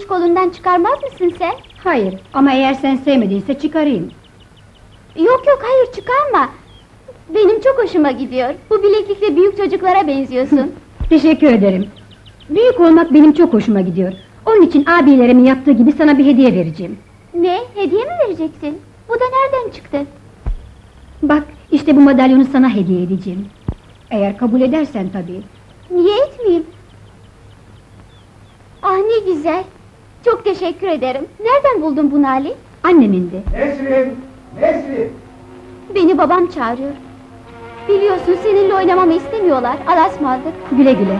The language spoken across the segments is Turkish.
hiç kolundan çıkarmaz mısın sen? Hayır, ama eğer sen sevmediyse çıkarayım. Yok yok, hayır çıkarma. Benim çok hoşuma gidiyor. Bu bileklikle büyük çocuklara benziyorsun. Teşekkür ederim. Büyük olmak benim çok hoşuma gidiyor. Onun için abilerimin yaptığı gibi sana bir hediye vereceğim. Ne, hediye mi vereceksin? Bu da nereden çıktı? Bak, işte bu madalyonu sana hediye edeceğim. Eğer kabul edersen tabii. Niye etmeyeyim? Ah ne güzel. Çok teşekkür ederim. Nereden buldun bunu Ali? Annemindi. Nesrin! Nesrin! Beni babam çağırıyor. Biliyorsun seninle oynamamı istemiyorlar. Alasmadık. Güle güle.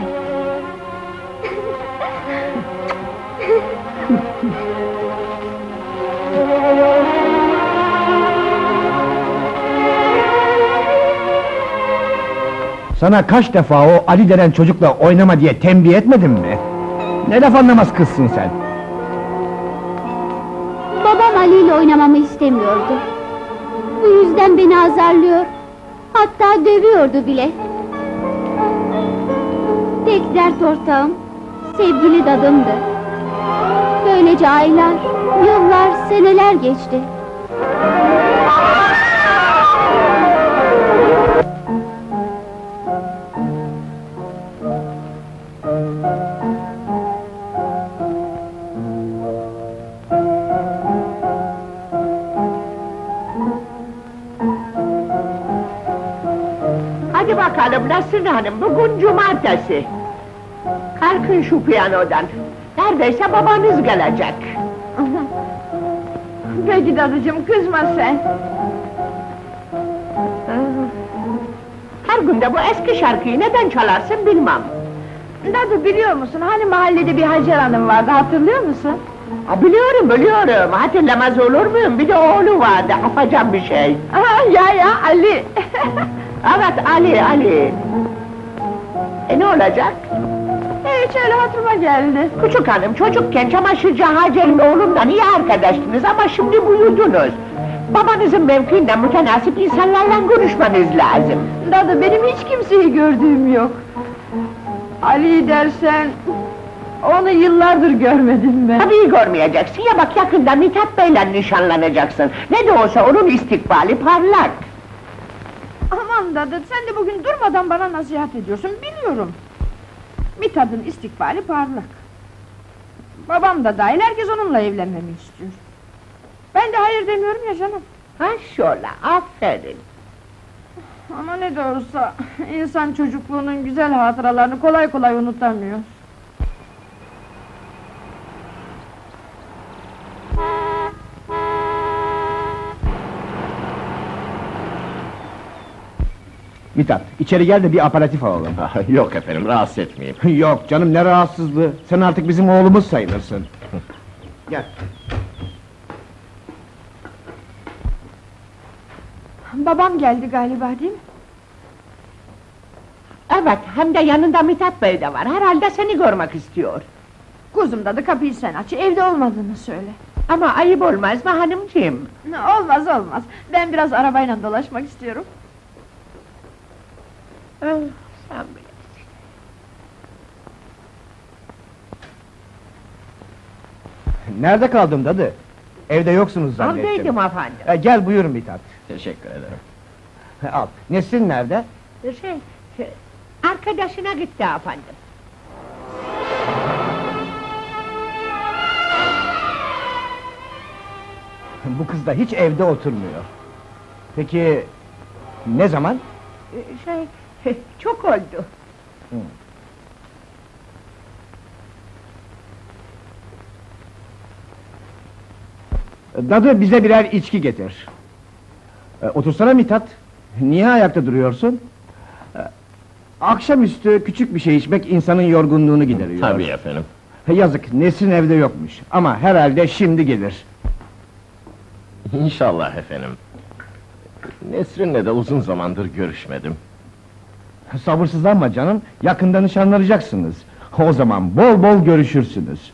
Sana kaç defa o Ali denen çocukla oynama diye tembih etmedim mi? Ne laf anlamaz kızsın sen? Babam Ali ile oynamamı istemiyordu. Bu yüzden beni azarlıyor. Hatta dövüyordu bile. Tek dert ortağım, sevgili dadımdı. Böylece aylar, yıllar, seneler geçti. Hadi bakalım Nesrin Hanım, bugün cumartesi. Kalkın şu piyanodan. Neredeyse babanız gelecek. Peki dadıcığım, kızma sen. Her günde bu eski şarkıyı neden çalarsın bilmem. Dadı, biliyor musun, hani mahallede bir Hacer Hanım vardı, hatırlıyor musun? Ha, biliyorum, hatırlamaz olur muyum? Bir de oğlu vardı, afacan bir şey. Aha, ya, Ali! Evet, Ali. Ne olacak? Hiç öyle hatırıma geldi. Küçük hanım, çocukken çamaşırcı Hacer'in oğlumla iyi arkadaştınız ama şimdi büyüdünüz. Babanızın mevkiinden mütenasip insanlarla görüşmeniz lazım. Dadı, benim hiç kimseyi gördüğüm yok. Ali dersen... Onu yıllardır görmedim ben. Tabii görmeyeceksin ya, bak yakında Mithat Bey'le nişanlanacaksın. Ne de olsa onun istikbali parlak. Aman dadı, sen de bugün durmadan bana nasihat ediyorsun, biliyorum. Mithat'ın istikbali parlak. Babam da dahil, herkes onunla evlenmemi istiyor. Ben de hayır demiyorum ya canım. Ha şöyle, aferin. Ama ne de olsa, insan çocukluğunun güzel hatıralarını kolay kolay unutamıyor. Mithat, içeri gel de bir aparatif alalım. Yok efendim, rahatsız etmeyeyim. Yok canım, ne rahatsızlığı! Sen artık bizim oğlumuz sayılırsın. Gel. Babam geldi galiba, değil mi? Evet, hem de yanında Mithat Bey de var, herhalde seni görmek istiyor. Kuzum dadı, kapıyı sen aç, evde olmadığını söyle. Ama ayıp olmaz mı hanımcığım? Olmaz, ben biraz arabayla dolaşmak istiyorum. Sen bilirsin. Nerede kaldın dadı? Evde yoksunuz zannettim. Aldaydım efendim. Gel buyurun Mithat. Teşekkür ederim. Al, Nesrin nerede? Arkadaşına gitti efendim. Bu kız da hiç evde oturmuyor. Peki, ne zaman? Çok oldu. Dadı, bize birer içki getir. Otursana Mithat. Niye ayakta duruyorsun? Akşamüstü küçük bir şey içmek insanın yorgunluğunu gideriyor. Tabii efendim. Yazık, Nesrin evde yokmuş. Ama herhalde şimdi gelir. İnşallah efendim. Nesrin'le de uzun zamandır görüşmedim. Sabırsızlanma canım, yakında nişanlanacaksınız. O zaman bol bol görüşürsünüz.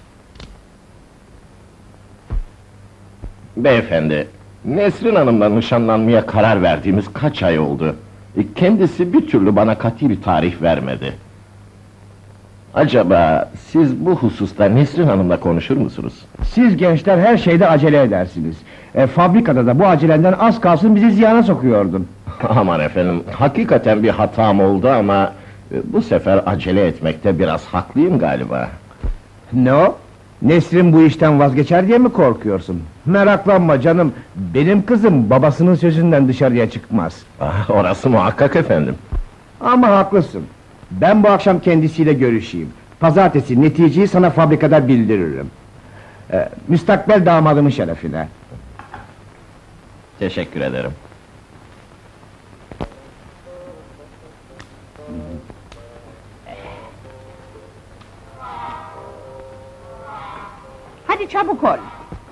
Beyefendi, Nesrin Hanım'la nişanlanmaya karar verdiğimiz kaç ay oldu? Kendisi bir türlü bana kat'i bir tarih vermedi. Acaba siz bu hususta Nesrin Hanım'la konuşur musunuz? Siz gençler her şeyde acele edersiniz. Fabrikada da bu acelenden az kalsın bizi ziyana sokuyordun. Aman efendim, hakikaten bir hatam oldu ama... Bu sefer acele etmekte biraz haklıyım galiba. Ne o? Nesrin bu işten vazgeçer diye mi korkuyorsun? Meraklanma canım, benim kızım babasının sözünden dışarıya çıkmaz. Orası muhakkak efendim. Ama haklısın. Ben bu akşam kendisiyle görüşeyim. Pazartesi neticeyi sana fabrikada bildiririm. Müstakbel damadımın şerefine. Teşekkür ederim. Hadi çabuk ol.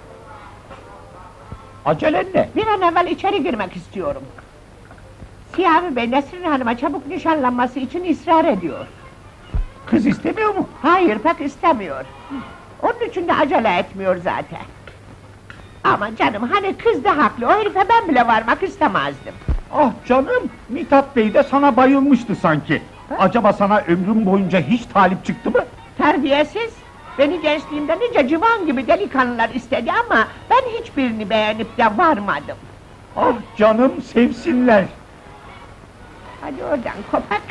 Acelen ne? Bir an evvel içeri girmek istiyorum. Siyavi Bey Nesrin Hanım'a çabuk nişanlanması için ısrar ediyor. Kız istemiyor mu? Hayır, pek istemiyor. Onun için de acele etmiyor zaten. Ama canım, hani kız da haklı, o herife ben bile varmak istemezdim. Ah canım, Mithat Bey de sana bayılmıştı sanki. Acaba sana ömrüm boyunca hiç talip çıktı mı? Terbiyesiz! Beni gençliğimde nice civan gibi delikanlılar istedi ama... ...ben hiçbirini beğenip de varmadım. Ah canım, sevsinler! Hadi oradan kopak!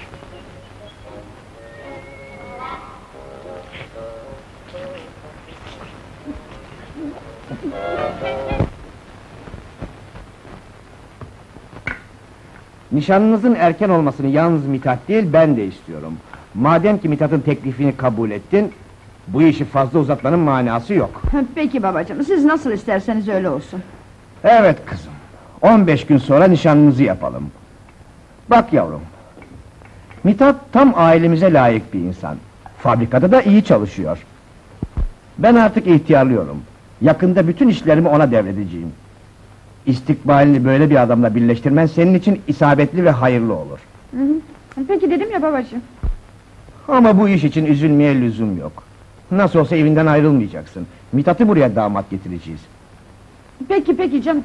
Nişanınızın erken olmasını yalnız Mithat değil, ben de istiyorum. Madem ki Mithat'ın teklifini kabul ettin... ...bu işi fazla uzatmanın manası yok. Peki babacığım, siz nasıl isterseniz öyle olsun. Evet kızım, 15 gün sonra nişanınızı yapalım. Bak yavrum... Mithat tam ailemize layık bir insan. Fabrikada da iyi çalışıyor. Ben artık ihtiyarlıyorum. Yakında bütün işlerimi ona devredeceğim. İstikbalini böyle bir adamla birleştirmen senin için isabetli ve hayırlı olur. Peki dedim ya babacığım. Ama bu iş için üzülmeye lüzum yok. Nasıl olsa evinden ayrılmayacaksın. Mithat'ı buraya damat getireceğiz. Peki canım.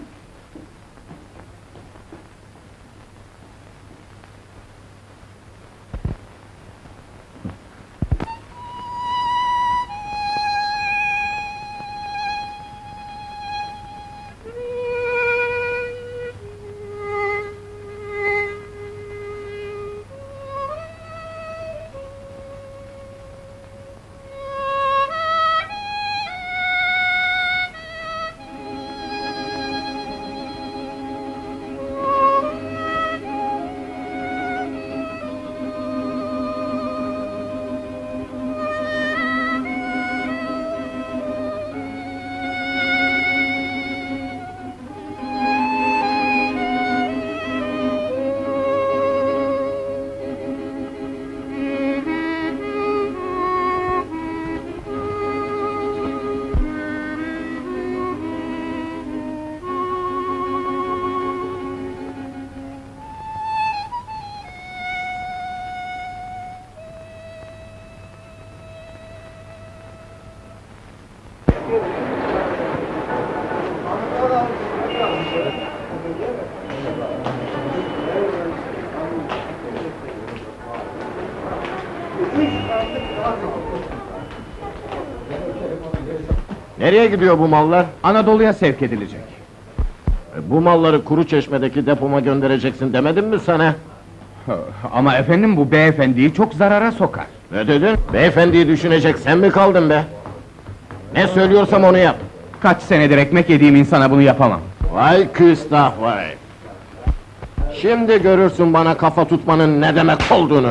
Nereye gidiyor bu mallar? Anadolu'ya sevk edilecek. Bu malları Kuruçeşme'deki depoma göndereceksin demedim mi sana? Ama efendim bu beyefendiyi çok zarara sokar. Ne dedin? Beyefendiyi düşünecek sen mi kaldın be? Ne söylüyorsam onu yap. Kaç senedir ekmek yediğim insana bunu yapamam. Vay küstah vay! Şimdi görürsün bana kafa tutmanın ne demek olduğunu!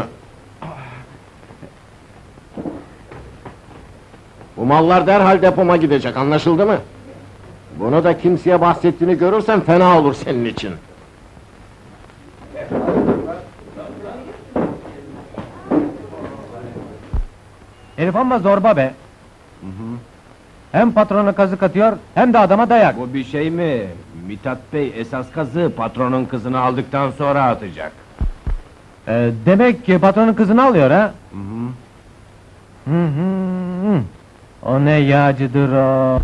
Bu mallar derhal depoma gidecek, anlaşıldı mı? Bunu da kimseye bahsettiğini görürsen fena olur senin için. Herif amma zorba be! Hem patrona kazık atıyor, hem de adama dayak. Bu bir şey mi? Mithat Bey esas kazığı patronun kızını aldıktan sonra atacak. Demek ki patronun kızını alıyor ha? O ne yağcıdır o!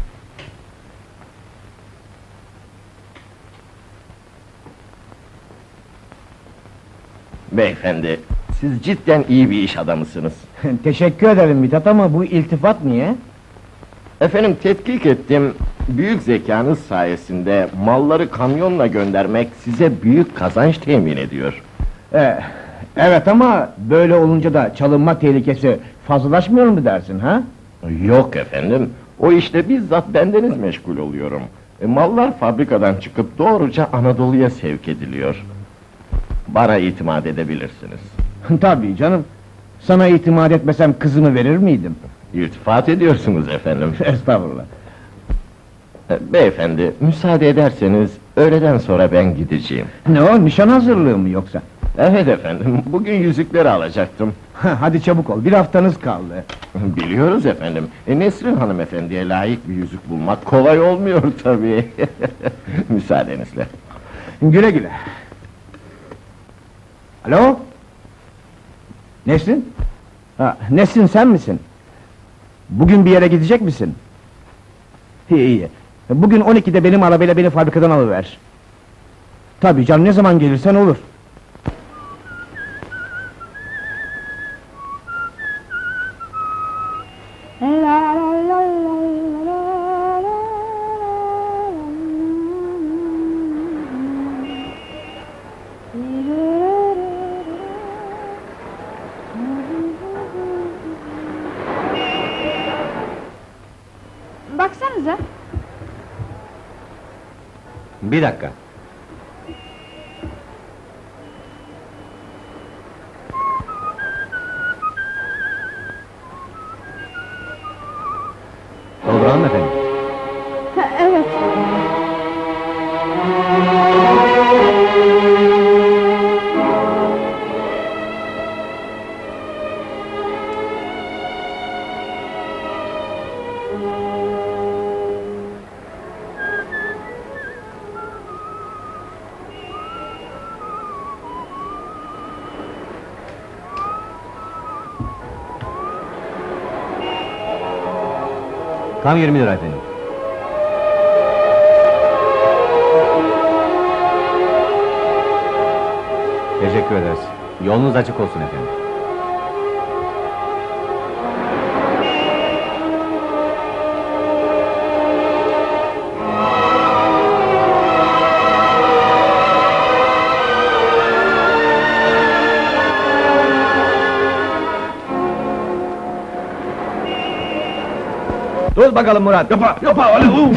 Beyefendi, Siz cidden iyi bir iş adamısınız. Teşekkür ederim Mithat ama bu iltifat niye? Efendim tetkik ettim. Büyük zekanız sayesinde malları kamyonla göndermek size büyük kazanç temin ediyor. Evet ama böyle olunca da çalınma tehlikesi fazlalaşmıyor mu dersin ha? Yok efendim. O işte bizzat bendeniz meşgul oluyorum. Mallar fabrikadan çıkıp doğruca Anadolu'ya sevk ediliyor. Bana itimat edebilirsiniz. Tabii canım. Sana itimat etmesem kızımı verir miydim? İltifat ediyorsunuz efendim. Estağfurullah. Beyefendi, müsaade ederseniz öğleden sonra ben gideceğim. Ne o, nişan hazırlığı mı yoksa? Evet efendim, bugün yüzükleri alacaktım. Hadi çabuk ol, bir haftanız kaldı. Biliyoruz efendim, Nesrin hanımefendiye layık bir yüzük bulmak kolay olmuyor tabii. Müsaadenizle. Güle güle. Alo? Nesrin? Nesrin sen misin? Bugün bir yere gidecek misin? İyi. Bugün 12'de benim arabayla beni fabrikadan alıver. Tabii canım, ne zaman gelirsen olur. Baksanıza. Bir dakika. Olur efendim. Evet. Tam 20 lira efendim. Teşekkür ederiz. Yolunuz açık olsun efendim. Dur bakalım Murat. Yapma Ali.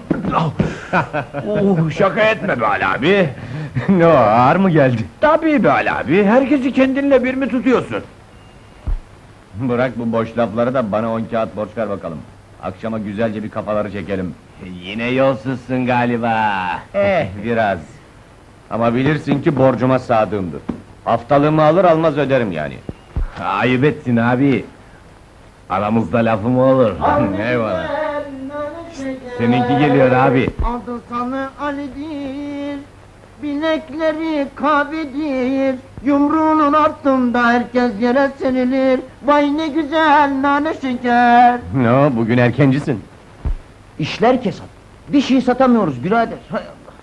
Şaka etme be Ali abi. Ne o, ağır mı geldi? Tabii be Ali abi, herkesi kendinle bir mi tutuyorsun? Bırak bu boş lafları da bana 10 kağıt borç ver bakalım. Akşama güzelce bir kafaları çekelim. Yine yolsuzsun galiba. Biraz. Ama bilirsin ki borcuma sadığımdır. Haftalığımı alır almaz öderim yani. Ayıp ettin abi. Aramızda lafı mı olur? Eyvallah. Seninki geliyor abi. Adı sanı Ali'dir, bilekleri kahvedir, yumruğunun altında herkes yere serilir. Vay ne güzel nane şeker. Ne o, bugün erkencisin. İşler kesat, bir şey satamıyoruz birader. Hay Allah.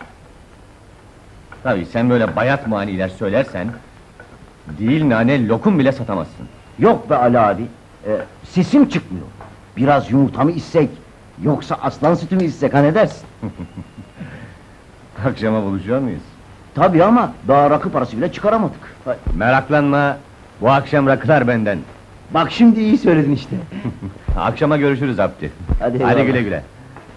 Tabii sen böyle bayat maniler söylersen... ...değil nane lokum bile satamazsın. Yok be Ali abi, sesim çıkmıyor. Biraz yumurtamı içsek, yoksa aslan sütümü içsek ha ne dersin? Akşama buluşuyor muyuz? Tabii ama daha rakı parası bile çıkaramadık. Meraklanma, bu akşam rakılar benden. Bak şimdi iyi söyledin işte. Akşama görüşürüz Abdi. Hadi Hadi eyvallah. güle güle.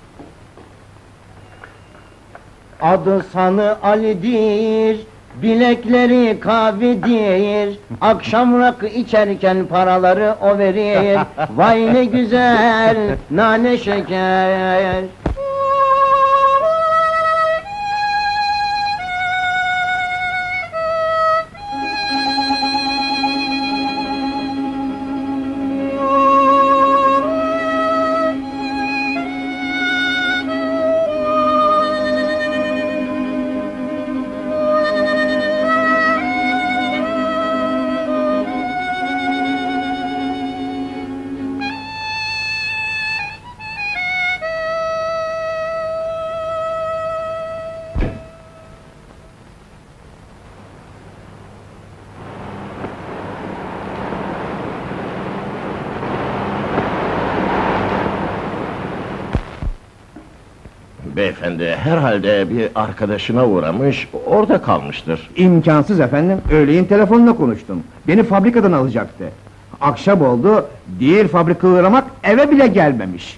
Adı sanı Ali'dir, bilekleri kahvedir. Akşam rakı içerken paraları o verir. Vay ne güzel nane şeker. beyefendi, herhalde bir arkadaşına uğramış, orada kalmıştır. İmkansız efendim, öğleyin telefonla konuştum. Beni fabrikadan alacaktı. Akşam oldu, değil fabrikaya uğramak, eve bile gelmemiş.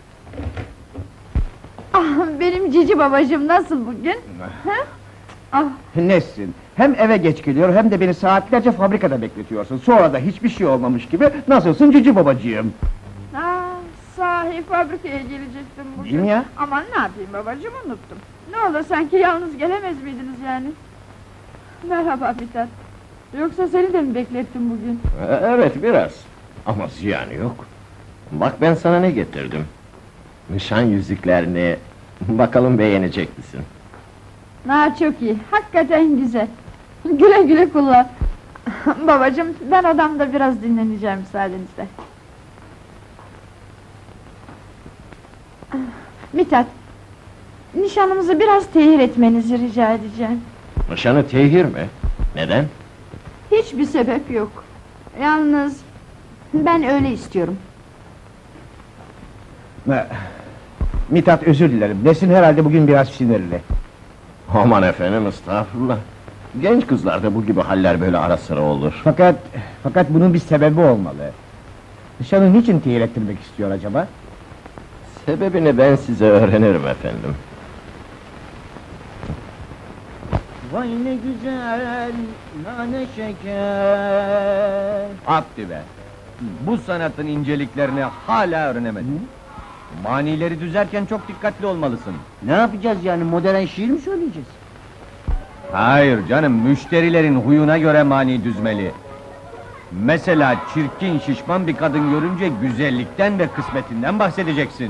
Ah, benim cici babacığım nasıl bugün? Ah, Nesin? Hem eve geç geliyor, hem de beni saatlerce fabrikada bekletiyorsun. Sonra da hiçbir şey olmamış gibi, nasılsın cici babacığım? sahi fabrikaya gelecektim bugün. Değil mi ya? Aman ne yapayım babacığım, unuttum. Ne olur, sanki yalnız gelemez miydiniz yani? Merhaba Mithat. Yoksa seni de mi beklettim bugün? Evet, biraz. Ama ziyanı yok. Bak ben sana ne getirdim. Nişan yüzüklerini, bakalım beğenecek misin? Çok iyi, hakikaten güzel. Güle güle kullan. Babacığım, ben odamda biraz dinleneceğim müsaadenizle. Mithat, nişanımızı biraz tehir etmenizi rica edeceğim. Nişanı tehir mi? Neden? Hiçbir sebep yok. Yalnız ben öyle istiyorum. Mithat, özür dilerim, Nesin herhalde bugün biraz sinirli. Aman efendim, estağfurullah. Genç kızlarda bu gibi haller böyle ara sıra olur. Fakat bunun bir sebebi olmalı. Nişanı niçin tehir ettirmek istiyor acaba? Sebebini ben size öğrenirim efendim. Vay ne güzel, nane şeker. Abdi be! Bu sanatın inceliklerini hala öğrenemedin. Manileri düzerken çok dikkatli olmalısın. Ne yapacağız yani, modern şiir mi söyleyeceğiz? Hayır canım, müşterilerin huyuna göre mani düzmeli. Mesela çirkin, şişman bir kadın görünce güzellikten ve kısmetinden bahsedeceksin.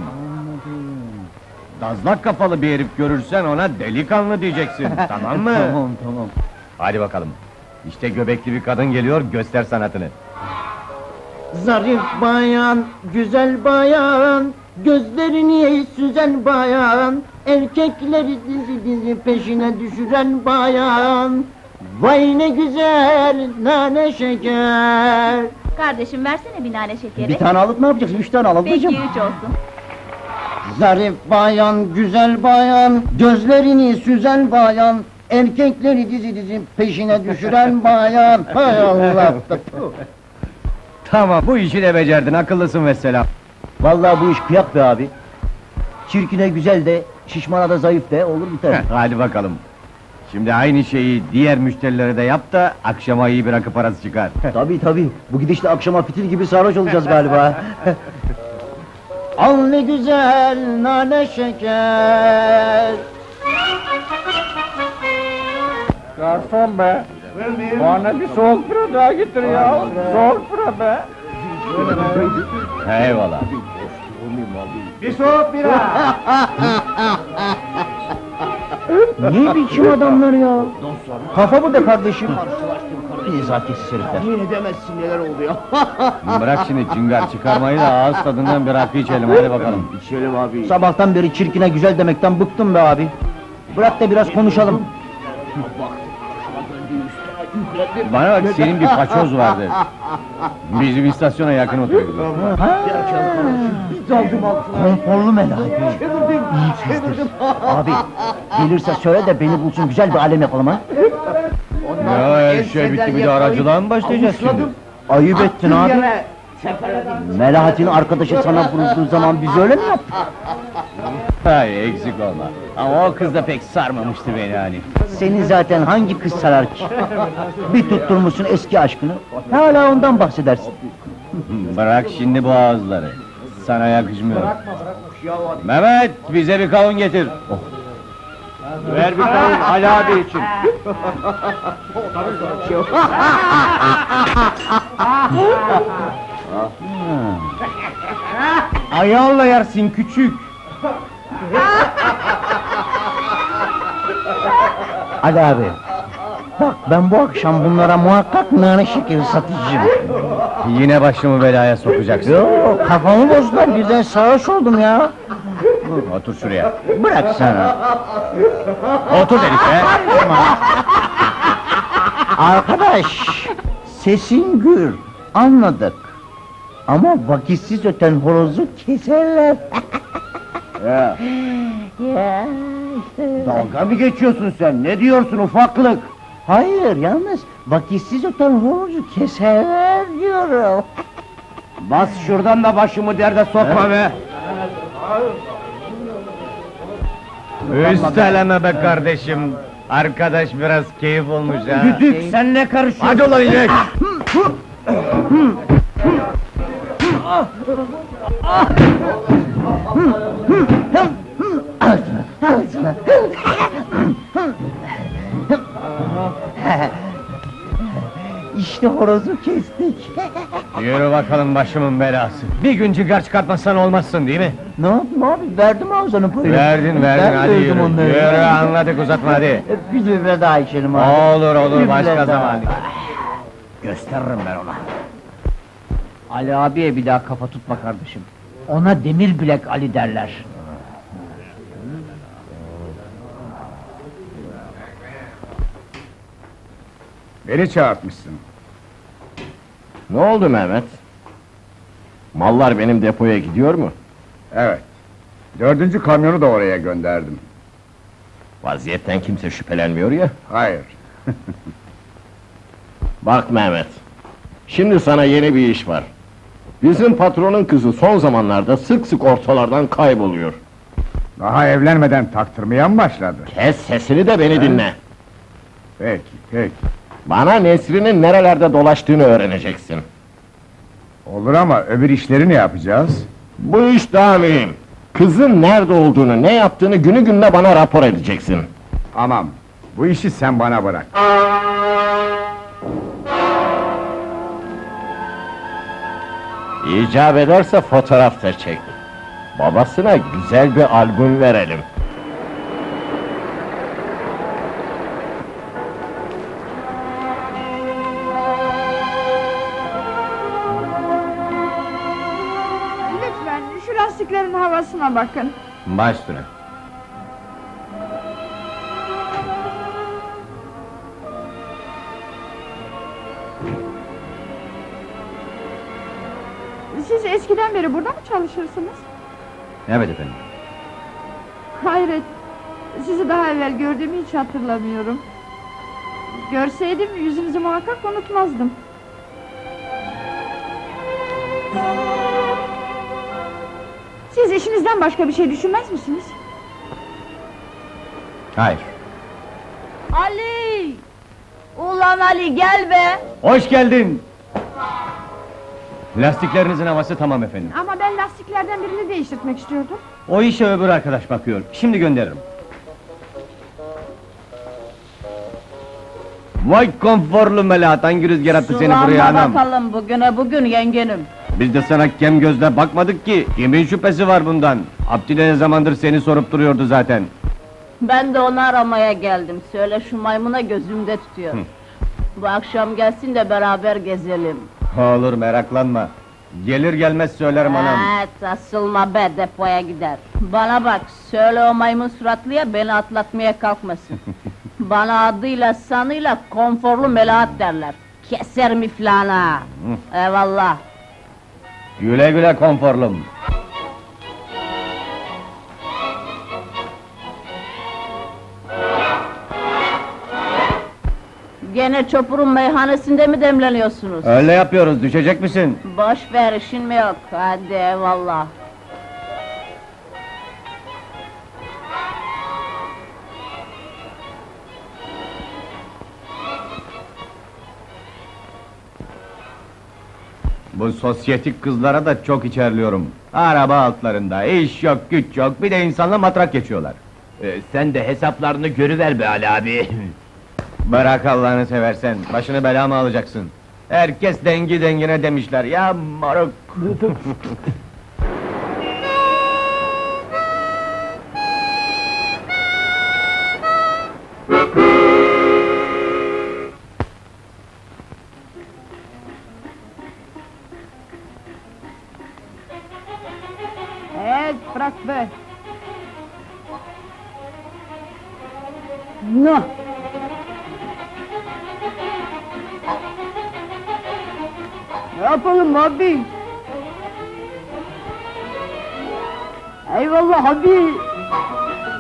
Dazlak kafalı bir herif görürsen ona delikanlı diyeceksin, tamam mı? Tamam. Hadi bakalım. İşte göbekli bir kadın geliyor, göster sanatını. Zarif bayan, güzel bayan, gözlerini süzen bayan, erkekleri dizi dizi peşine düşüren bayan. Vay ne güzel nane şeker. Kardeşim, versene bir nane şekeri. Bir tane alıp ne yapacaksın? 3 tane alalım Peki, hocam. 3 olsun. Zarif bayan, güzel bayan, gözlerini süzen bayan, erkekleri dizi dizi peşine düşüren bayan. Hay Allah! Tamam, bu işi de becerdin, akıllısın mesela. Vallahi bu iş kıyak be abi. Çirkine güzel de, şişmana da zayıf de, olur biter. Hadi bakalım. Şimdi aynı şeyi diğer müşterilere de yap da akşama iyi bir rakı parası çıkar. Tabii, bu gidişle akşama fitil gibi sarhoş olacağız galiba. Al ne güzel nane şeker. Garson be! Bana bir soğuk bira daha getir ya! Soğuk bira be! Eyvallah. Bir soğuk bira! Ne biçim adamlar ya? Kafa mı be kardeşim? Nezaketsiz herifler. Yine demezsin neler oluyor. Bırak şimdi cıngar çıkarmayı da ağız tadından bir rakı içelim, hadi bakalım. İçelim abi. Sabahtan beri çirkine güzel demekten bıktım be abi. Bırak da biraz konuşalım. Bana bak, senin bir paçoz vardı. Bizim istasyona yakın oturuyordu. Konforlu Melahat. İyi kızdır. Abi, gelirse söyle de beni bulsun, güzel bir alem yapalım ha. Ya her şey bitti, bir de aracılığa mı başlayacağız şimdi? Ayıp ettin abi. Melahat'in arkadaşı sana vurulduğu zaman biz öyle mi yaptık? Hay eksik olma. Ama o kız da pek sarmamıştı beni hani. Seni zaten hangi kız sarar ki? Bir tutturmuşsun eski aşkını, hala ondan bahsedersin. Bırak şimdi bu ağızları. Sana yakışmıyor. Mehmet, bize bir kavun getir. Ver bir kavun Ali abi için. Ayağınla yersin küçük. Ali abi, bak ben bu akşam bunlara muhakkak nane şekeri satacağım. Yine başımı belaya sokacaksın. Yok, kafamı bozdular, birden sarhoş oldum ya. Otur şuraya. Bırak sana. Otur dedik be. Arkadaş, sesin gür, anladık. Ama vakitsiz öten horozu keserler. Ya işte. Dalga mı geçiyorsun sen? Ne diyorsun ufaklık? Hayır, yalnız vakitsiz otan horozu keser diyorum. Bas şuradan da başımı derde sokma be! Üsteleme be kardeşim. Arkadaş biraz keyif olmuş ha. Düdük, sen ne karışıyorsun? Hadi ulan inek! İşte horozu kestik. Yürü bakalım başımın belası. Bir gün cigar çıkartmazsan olmazsın değil mi? Ne yapayım abi, verdim ağzının payını. Verdin Ben hadi verdim yürü. onları. Yürü anladık uzatma hadi. Bir dübre daha içelim abi. Olur Bir başka dübre daha. zaman. Gösteririm ben ona. Ali abiye bir daha kafa tutma kardeşim. Ona demir bilek Ali derler. Beni çağırtmışsın. Ne oldu Mehmet? Mallar benim depoya gidiyor mu? Evet. 4. kamyonu da oraya gönderdim. Vaziyetten kimse şüphelenmiyor ya. Hayır. Bak Mehmet, şimdi sana yeni bir iş var. Bizim patronun kızı son zamanlarda sık sık ortalardan kayboluyor. Daha evlenmeden taktırmaya mı başladı? Kes sesini de beni dinle. Peki. Bana Nesrin'in nerelerde dolaştığını öğreneceksin. Olur ama öbür işleri ne yapacağız? Bu iş daha mühim. Kızın nerede olduğunu, ne yaptığını günü gününe bana rapor edeceksin. Tamam. Bu işi sen bana bırak. İcap ederse fotoğraf da çek. Babasına güzel bir albüm verelim. Lütfen şu lastiklerin havasına bakın. Baş üstüne. Siz eskiden beri burada mı çalışırsınız? Evet efendim. Hayret, sizi daha evvel gördüğümü hiç hatırlamıyorum. Görseydim yüzünüzü muhakkak unutmazdım. Siz işinizden başka bir şey düşünmez misiniz? Hayır. Ali! Ulan Ali gel be! Hoş geldin. Lastiklerinizin havası tamam efendim. Ama ben lastiklerden birini değiştirmek istiyordum. O işe öbür arkadaş bakıyor. Şimdi gönderirim. Vay konforlu Melahat, hangi rüzgar attı seni buraya anam? bakalım bugüne bugün yengenim. Biz de sana kem gözle bakmadık ki, kimin şüphesi var bundan? Abdi de ne zamandır seni sorup duruyordu zaten. Ben de onu aramaya geldim. Söyle şu maymuna gözümde tutuyor. Bu akşam gelsin de beraber gezelim. Olur, meraklanma. Gelir gelmez söylerim anam. Evet, asılma be, depoya gider. Bana bak, söyle o maymun suratlıya beni atlatmaya kalkmasın. Bana adıyla sanıyla konforlu Melahat derler. Keser miflana. Eyvallah. Güle güle konforlum. Gene çopurun meyhanesinde mi demleniyorsunuz? Öyle yapıyoruz, düşecek misin? Boş ver, işin mi yok? Hadi eyvallah. Bu sosyetik kızlara da çok içerliyorum. Araba altlarında, iş yok, güç yok, bir de insanla matrak geçiyorlar. Sen de hesaplarını görüver be Ali abi. Bırak Allah'ını seversen, başını bela mı alacaksın? Herkes dengi dengine demişler, ya moruk! Evet, bırak be! No. Ne yapalım abi? Eyvallah abi!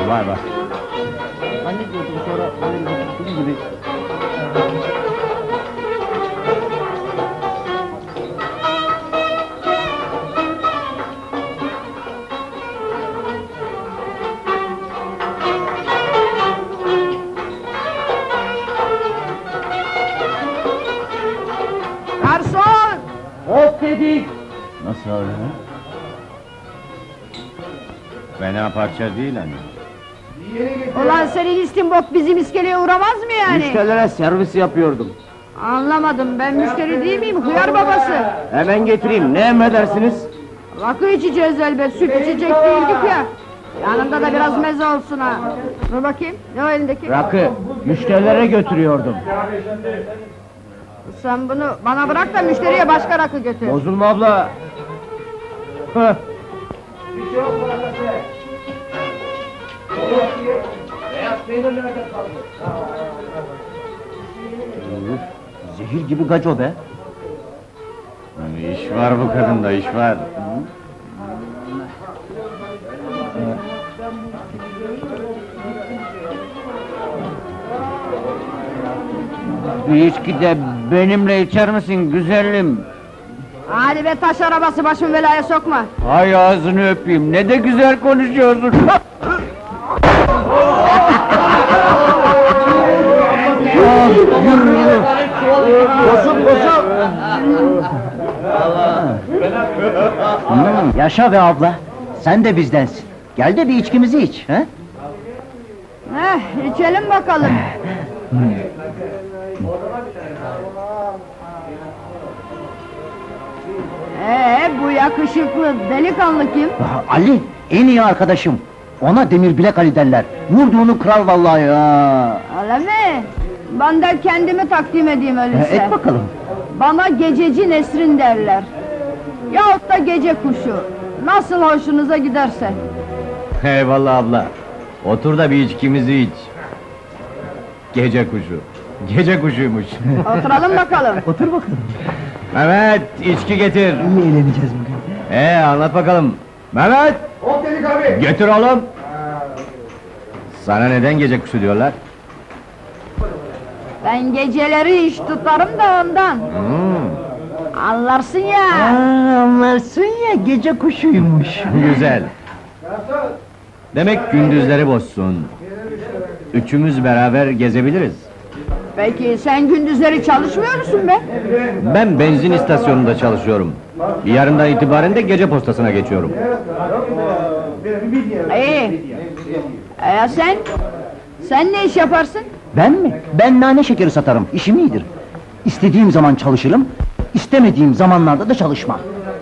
Var. Ben ne diyordum sonra öyle gibi. Garson! Hop dedik. Nasıl öyle? Fena parça değil hani. Ulan senin istinbok bizim iskeleye uğramaz mı yani? Müşterilere servis yapıyordum. Anlamadım, ben müşteri değil miyim, hıyar babası? Hemen getireyim, ne emredersiniz? Rakı içeceğiz elbet, süt içecek değildik ya. Yanında da biraz meze olsun ha. Dur bakayım, ne o elindeki? Rakı, müşterilere götürüyordum. Sen bunu bana bırak da müşteriye başka rakı götür. Bozulma abla. Heh. Zehir gibi gaco be. İş var bu kadında, iş var. Bir içki de benimle içer misin güzelim? Hadi be taş arabası, başım belaya sokma. Hay ağzını öpeyim, ne de güzel konuşuyorsun. Yürü. Koşun. Yaşa be abla, sen de bizdensin. Gel de bir içkimizi iç, he? İçelim bakalım. Bu yakışıklı delikanlı kim? Ali, en iyi arkadaşım. Ona Demir Bilek Ali derler. Vurduğunu kral vallahi ya. Öyle mi? Ben de kendimi takdim edeyim öyleyse. Et bakalım. Bana gececi Nesrin derler. Yahut da gece kuşu. Nasıl hoşunuza giderse. Eyvallah abla. Otur da bir içkimizi iç. Gece kuşu. Gece kuşuymuş. Oturalım bakalım. Otur bakalım. Mehmet, içki getir. İyi eğleneceğiz bugün. Anlat bakalım. Mehmet! Hop dedik abi. Götür oğlum! Sana neden gece kuşu diyorlar? Ben geceleri iş tutarım da ondan. Anlarsın ya. Anlarsın ya, gece kuşuymuş. Güzel. Demek gündüzleri boşsun. Üçümüz beraber gezebiliriz. Peki sen gündüzleri çalışmıyor musun be? Ben benzin istasyonunda çalışıyorum. Yarından itibaren de gece postasına geçiyorum. İyi. Ya sen? Sen ne iş yaparsın? Ben mi? Ben nane şekeri satarım, işim iyidir. İstediğim zaman çalışırım, istemediğim zamanlarda da çalışmam.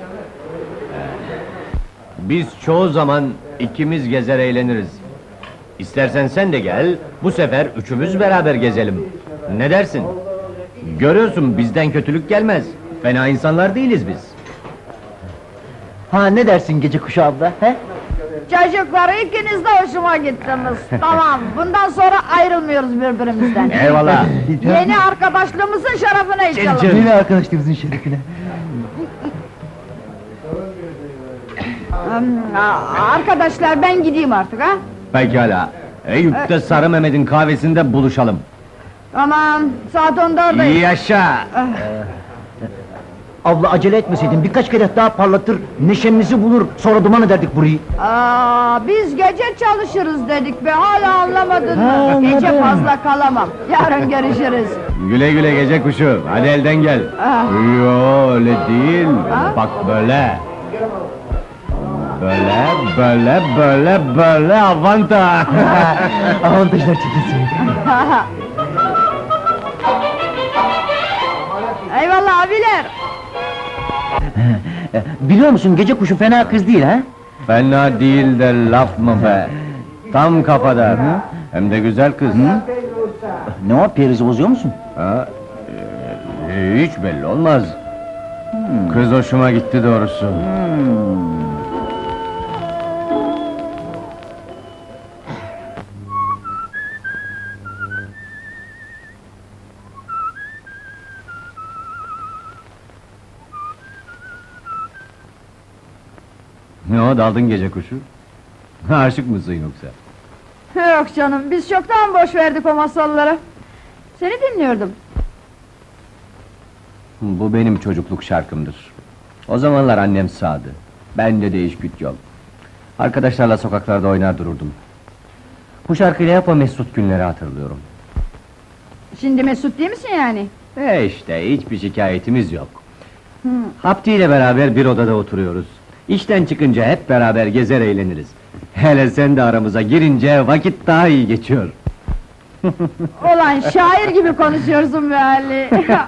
Biz çoğu zaman ikimiz gezer eğleniriz. İstersen sen de gel, bu sefer üçümüz beraber gezelim. Ne dersin? Görüyorsun bizden kötülük gelmez. Fena insanlar değiliz biz. Ha, ne dersin gece kuşu abla, he? Çocuklar ikiniz de hoşuma gittiniz. Tamam, bundan sonra ayrılmıyoruz birbirimizden. Eyvallah. Yeni arkadaşlığımızın şerefine içelim. Yine arkadaşlarımızın şerefine. Arkadaşlar ben gideyim artık ha. Pekala. Eyüp'te Sarı Mehmet'in kahvesinde buluşalım. Tamam, saat 10'da oradayım. Yaşa! Abla acele etmeseydin, birkaç kere daha parlatır, neşemizi bulur, sonra duman ederdik burayı. Biz gece çalışırız dedik be, hala anlamadın mı? Ha, anladım. Gece fazla kalamam, yarın görüşürüz. Güle güle gece kuşu, hadi elden gel. Yo öyle değil, bak böyle. Böyle avanta. Avantajlar çekilsin. Eyvallah abiler. Biliyor musun, gece kuşu fena kız değil ha? Fena değil de laf mı be? Tam kafada. Hem de güzel kız. Ne o, perizi bozuyor musun? Ha? Hiç belli olmaz. Kız hoşuma gitti doğrusu. Ne o, daldın gece kuşu? Aşık mısın yoksa? Yok canım, biz çoktan boş verdik o masalları. Seni dinliyordum. Bu benim çocukluk şarkımdır. O zamanlar annem sağdı. Bende de iş güç yok. Arkadaşlarla sokaklarda oynar dururdum. Bu şarkıyla hep o mesut günleri hatırlıyorum. Şimdi mesut değil misin yani? İşte hiçbir şikayetimiz yok. Hapti ile beraber bir odada oturuyoruz. İşten çıkınca hep beraber gezer eğleniriz. Hele sen de aramıza girince vakit daha iyi geçiyor. Ulan şair gibi konuşuyorsun be Ali.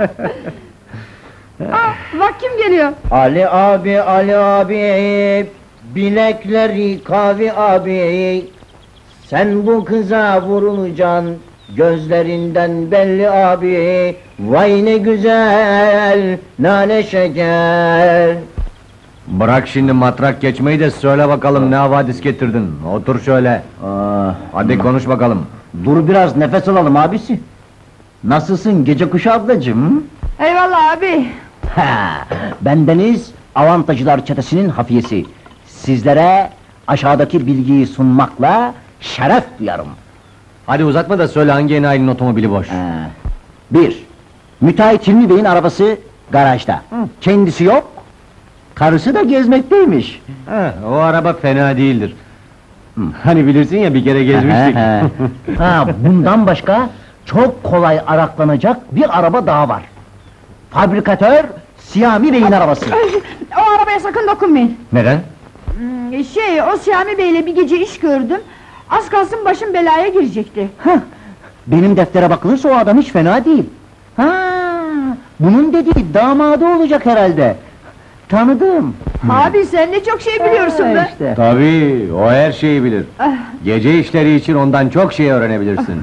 Bak kim geliyor? Ali abi, bilekleri kavi abi. Sen bu kıza vurulacaksın, gözlerinden belli abi. Vay ne güzel, nane şeker. Bırak şimdi matrak geçmeyi de söyle bakalım ne havadis getirdin. Otur şöyle. Hadi konuş bakalım. Dur biraz nefes alalım abisi. Nasılsın gece kuşu ablacığım? Eyvallah abi. Bendeniz Avantajcılar Çetesi'nin hafiyesi. Sizlere aşağıdaki bilgiyi sunmakla şeref duyarım. Hadi uzatma da söyle hangi enayinin otomobili boş. 1. Müteahhit Hilmi Bey'in arabası garajda. Kendisi yok, karısı da gezmekteymiş. O araba fena değildir. Hani bilirsin ya bir kere gezmiştik. Bundan başka çok kolay araklanacak bir araba daha var. Fabrikatör Siyami Bey'in arabası. O arabaya sakın dokunmayın. Neden? O Siyami Bey'le bir gece iş gördüm. Az kalsın başım belaya girecekti. Benim deftere bakılırsa o adam hiç fena değil. Bunun dediği damadı olacak herhalde. Tanıdım. Abi sen ne çok şey biliyorsun be. İşte. Tabii, o her şeyi bilir. Gece işleri için ondan çok şey öğrenebilirsin.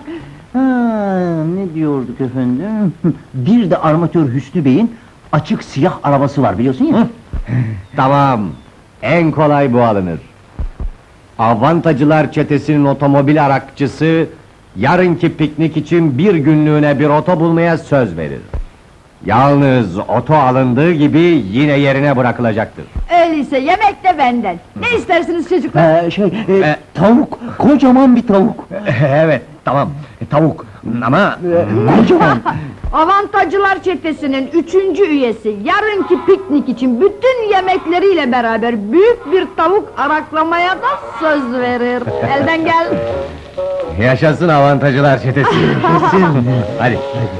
Ne diyorduk efendim? Bir de armatör Hüsnü Bey'in açık siyah arabası var biliyorsun ya. Tamam, en kolay bu alınır. Avantajcılar Çetesi'nin otomobil arakçısı... ...yarınki piknik için bir günlüğüne bir oto bulmaya söz verir. Yalnız oto alındığı gibi yine yerine bırakılacaktır. Öyleyse yemek de benden. Ne istersiniz çocuklar? Tavuk, kocaman bir tavuk. Evet, tamam, tavuk ama... Kocaman. Avantajcılar Çetesi'nin 3. üyesi yarınki piknik için bütün yemekleriyle beraber büyük bir tavuk araklamaya da söz verir. Elden gel. Yaşasın Avantajcılar Çetesi! Hadi!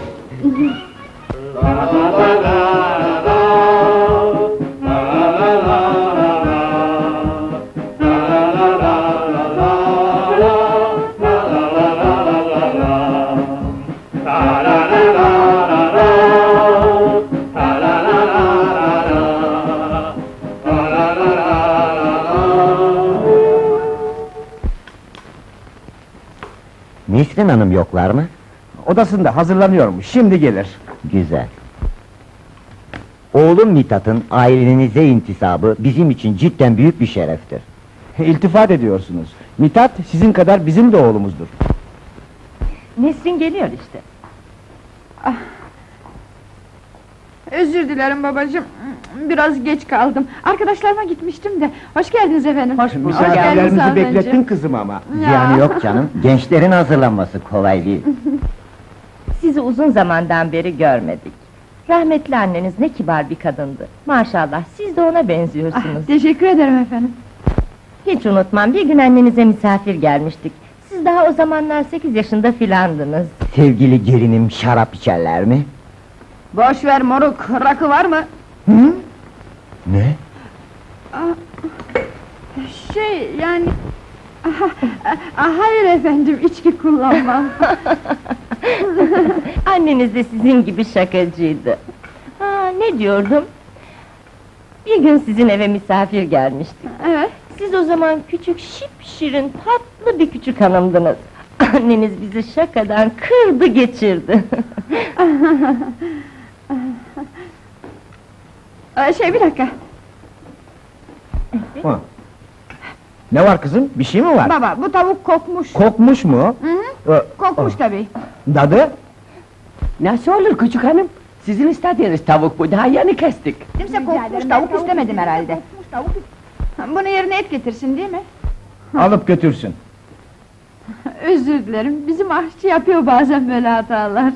Nesrin Hanım yoklar mı? Odasında hazırlanıyormuş, şimdi gelir. Güzel. Oğlum Mithat'ın ailenize intisabı bizim için cidden büyük bir şereftir. İltifat ediyorsunuz. Mithat sizin kadar bizim de oğlumuzdur. Nesrin geliyor işte. Özür dilerim babacığım. Biraz geç kaldım. Arkadaşlarıma gitmiştim de. Hoş geldiniz efendim. Hoş bulduk. Misafirlerimizi beklettin kızım ama. Yani yok canım, gençlerin hazırlanması kolay değil. Sizi uzun zamandan beri görmedik. Rahmetli anneniz ne kibar bir kadındı. Maşallah, siz de ona benziyorsunuz. Teşekkür ederim efendim. Hiç unutmam, bir gün annenize misafir gelmiştik. Siz daha o zamanlar 8 yaşında filandınız. Sevgili gelinim şarap içerler mi? Boş ver moruk, rakı var mı? Ne? Yani... Hayır efendim, içki kullanmam. Anneniz de sizin gibi şakacıydı. Ne diyordum? Bir gün sizin eve misafir gelmiştik. Evet. Siz o zaman küçük, şipşirin, tatlı bir küçük hanımdınız. Anneniz bizi şakadan kırdı geçirdi. Bir dakika. Ne var kızım, bir şey mi var? Baba, bu tavuk kokmuş. Kokmuş mu? Kokmuş tabii. Dadı? Nasıl olur küçük hanım? Sizin istediğiniz tavuk bu, daha yeni kestik. Kimse kokmuş tavuk istemedim herhalde. Bunun yerine et getirsin değil mi? Alıp götürsün. Özür dilerim, bizim aşçı yapıyor bazen böyle hatalar.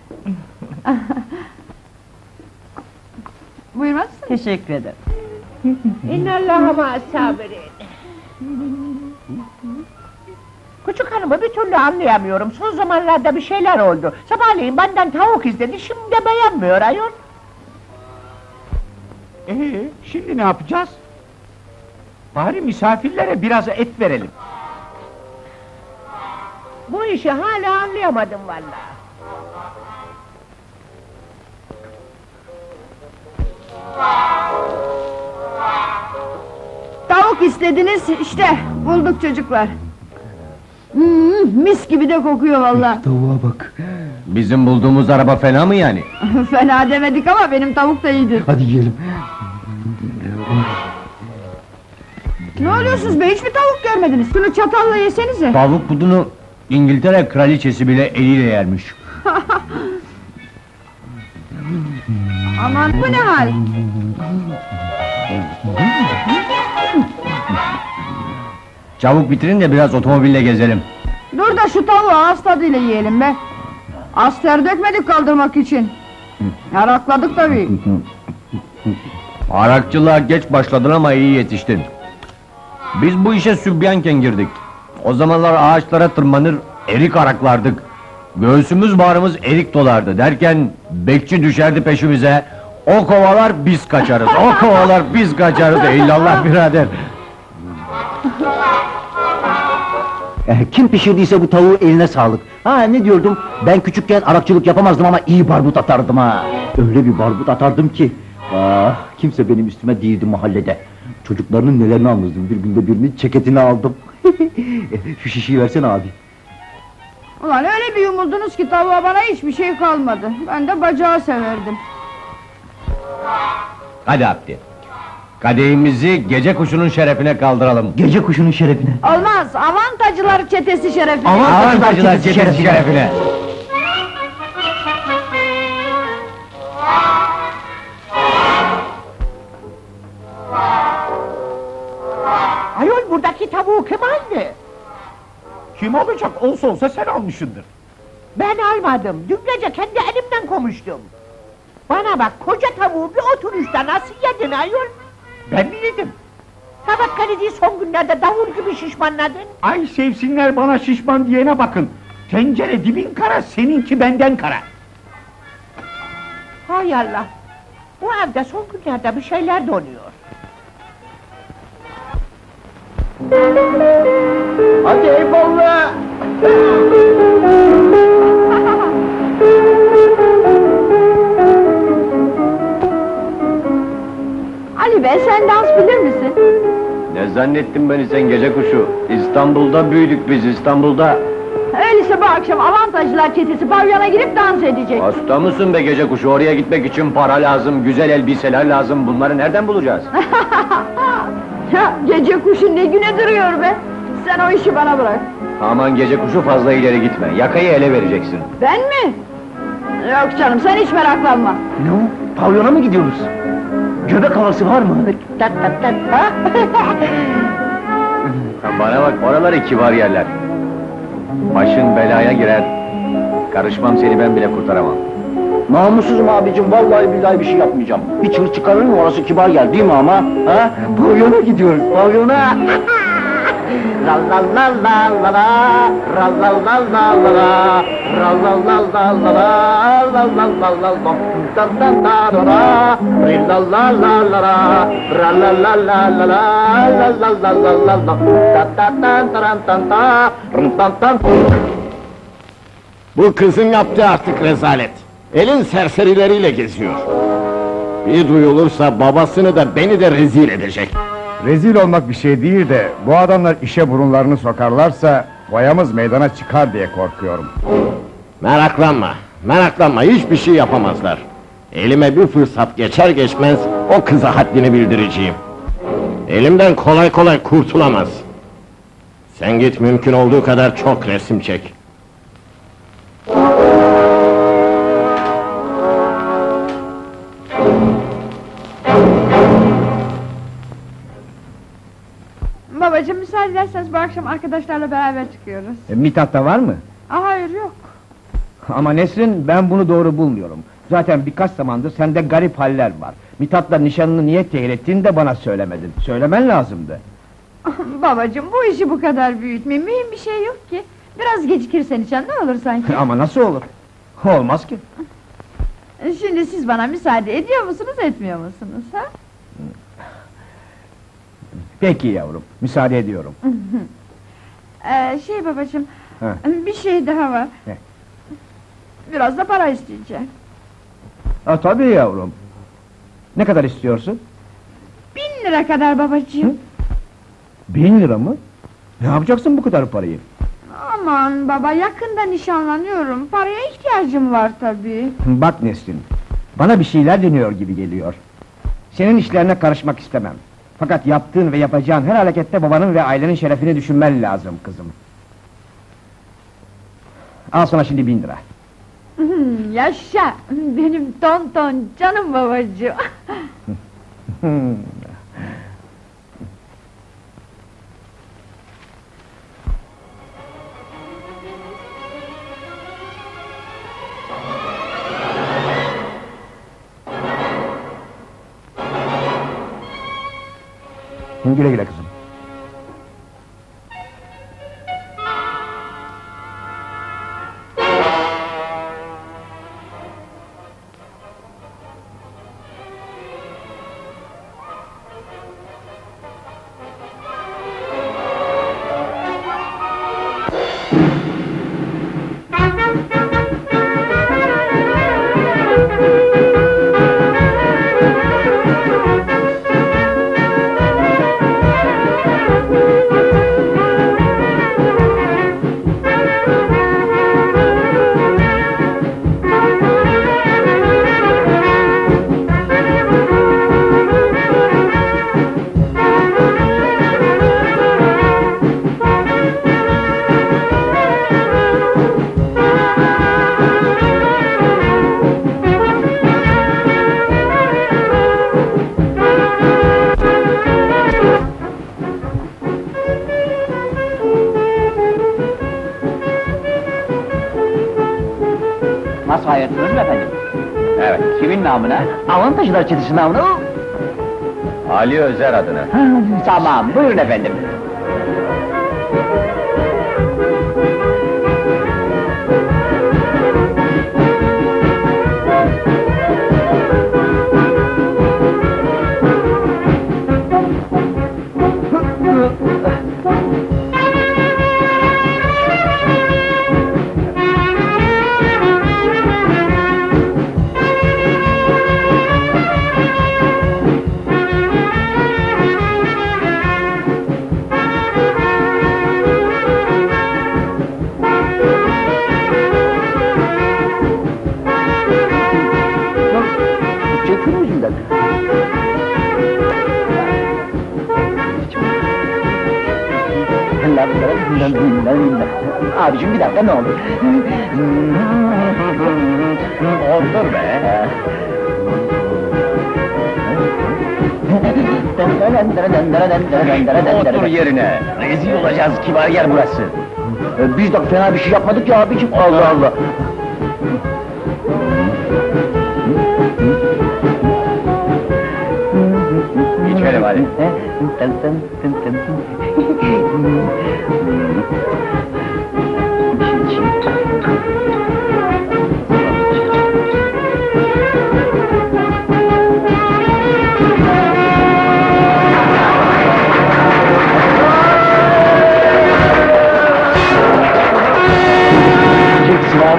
Buyurmaz mısın? Teşekkür ederim. İnnallâhe ma'as-sabirin. Küçük hanımı bir türlü anlayamıyorum. Son zamanlarda bir şeyler oldu. Sabahleyin benden tavuk istedi, şimdi de beğenmiyor ayol. Şimdi ne yapacağız? Bari misafirlere biraz et verelim. Bu işi hala anlayamadım vallahi. Tavuk istediniz, işte bulduk çocuklar. Mis gibi de kokuyor vallahi. Tavuğa bak. Bizim bulduğumuz araba fena mı yani? Fena demedik ama benim tavuk da iyidir. Hadi yiyelim. Ne oluyorsunuz be, hiç mi tavuk görmediniz? Şunu çatalla yesenize. Tavuk budunu İngiltere kraliçesi bile eliyle yermiş. Aman bu ne hal? Çabuk bitirin de biraz otomobille gezelim. Dur da şu tavuğu ağız tadıyla yiyelim be. Az ter dökmedik kaldırmak için. Yarakladık tabii. Arakçılığa geç başladın ama iyi yetiştin. Biz bu işe sübyanken girdik. O zamanlar ağaçlara tırmanır, erik araklardık. Göğsümüz bağrımız erik dolardı derken bekçi düşerdi peşimize. O kovalar biz kaçarız, o kovalar biz kaçarız. İllallah birader. Kim pişirdiyse bu tavuğu eline sağlık. Ha ne diyordum? Ben küçükken arakçılık yapamazdım ama iyi barbut atardım ha. Öyle bir barbut atardım ki. Ah, kimse benim üstüme değildi mahallede. Çocuklarının nelerini almıştım. Bir günde birinin ceketini aldım. Şu şişeyi versene abi. Ulan öyle bir yumuldunuz ki tavuğa bana hiçbir şey kalmadı. Ben de bacağı severdim. Hadi Abdi. Kadehimizi gece kuşunun şerefine kaldıralım. Gece kuşunun şerefine. Olmaz, avantajcılar çetesi şerefine. Avantajcılar çetesi şerefine. Ayol buradaki tavuğu kim aldı? Kim alacak? Olsa olsa sen almışsındır. Ben almadım, dün gece kendi elimden komuştum. Bana bak, koca tavuğu bir oturuşta nasıl yedin ayol? Ben mi yedim? Tabakkali değil, son günlerde davul gibi şişmanladın. Ay sevsinler bana şişman diyene bakın. Tencere dibin kara, seninki benden kara. Hay Allah! Bu evde son günlerde bir şeyler donuyor. Hadi eyvallah. Ali be, sen dans bilir misin? Ne zannettin beni sen gece kuşu? İstanbul'da büyüdük biz, İstanbul'da. Öyleyse bu akşam avantajcılar çetesi pavyona girip dans edecek. Hasta mısın be gece kuşu? Oraya gitmek için para lazım, güzel elbiseler lazım. Bunları nereden bulacağız? Ya gece kuşu ne güne duruyor be! Sen o işi bana bırak. Aman gece kuşu fazla ileri gitme. Yakayı ele vereceksin. Ben mi? Yok canım, sen hiç meraklanma. Ne o? Pavyona mı gidiyoruz? Göbek havası var mı? Bana bak, oraları kibar yerler. Başın belaya girer. Karışmam, seni ben bile kurtaramam. Namussuzum abicim, vallahi billahi bir şey yapmayacağım. Bir çığır çıkarır mı, orası kibar yer değil mi ama? Ha? Pavyona gidiyoruz, pavyona! La la la la la la, la la la la la la, la la la la la la, la la la la la, da da da da da, ri la la la la la, ra la la la la la, la la la la la la, da da da taran tan ta, rın tan tan. Bu kızın yaptığı artık rezalet. Elin serserileriyle geziyor. Bir duyulursa babasını da beni de rezil edecek. Rezil olmak bir şey değil de bu adamlar işe burunlarını sokarlarsa boyamız meydana çıkar diye korkuyorum. Meraklanma, meraklanma, hiçbir şey yapamazlar. Elime bir fırsat geçer geçmez o kıza haddini bildireceğim. Elimden kolay kolay kurtulamaz. Sen git, mümkün olduğu kadar çok resim çek. Babacığım müsaade ederseniz bu akşam arkadaşlarla beraber çıkıyoruz. Mithat da var mı? Hayır yok. Ama Nesrin, ben bunu doğru bulmuyorum. Zaten birkaç zamandır sende garip haller var. Mithat'la nişanını niye tehir ettiğini de bana söylemedin. Söylemen lazımdı. Babacığım bu işi bu kadar büyütme, mühim bir şey yok ki. Biraz gecikirsen nişan ne olur sanki? Ama nasıl olur? Olmaz ki. Şimdi siz bana müsaade ediyor musunuz, etmiyor musunuz ha? Peki yavrum, müsaade ediyorum. Babacığım, Ha. bir şey daha var. Ne? Biraz da para isteyeceğim. Tabii yavrum. Ne kadar istiyorsun? 1000 lira kadar babacığım. 1000 lira mı? Ne yapacaksın bu kadar parayı? Aman baba, yakında nişanlanıyorum. Paraya ihtiyacım var tabii. Bak Nesrin, bana bir şeyler dönüyor gibi geliyor. Senin işlerine karışmak istemem. Fakat yaptığın ve yapacağın her harekette babanın ve ailenin şerefini düşünmen lazım kızım. Al sana şimdi 1000 lira. Yaşa! Benim tonton canım babacığım. Güle güle kızım. Nasıl hayırlısınız efendim? Evet. Kimin namına? Avantajlar Çetesi namına. Ali Özer adına. Tamam, buyurun efendim. Çekin yüzünden. Abicim bir dakika, ne olur? Oldur be! Otur yerine! Rezil olacağız, kibar yer burası! Biz de fena bir şey yapmadık ya abicim, Allah Allah! İçelim hadi! Çeksin abi!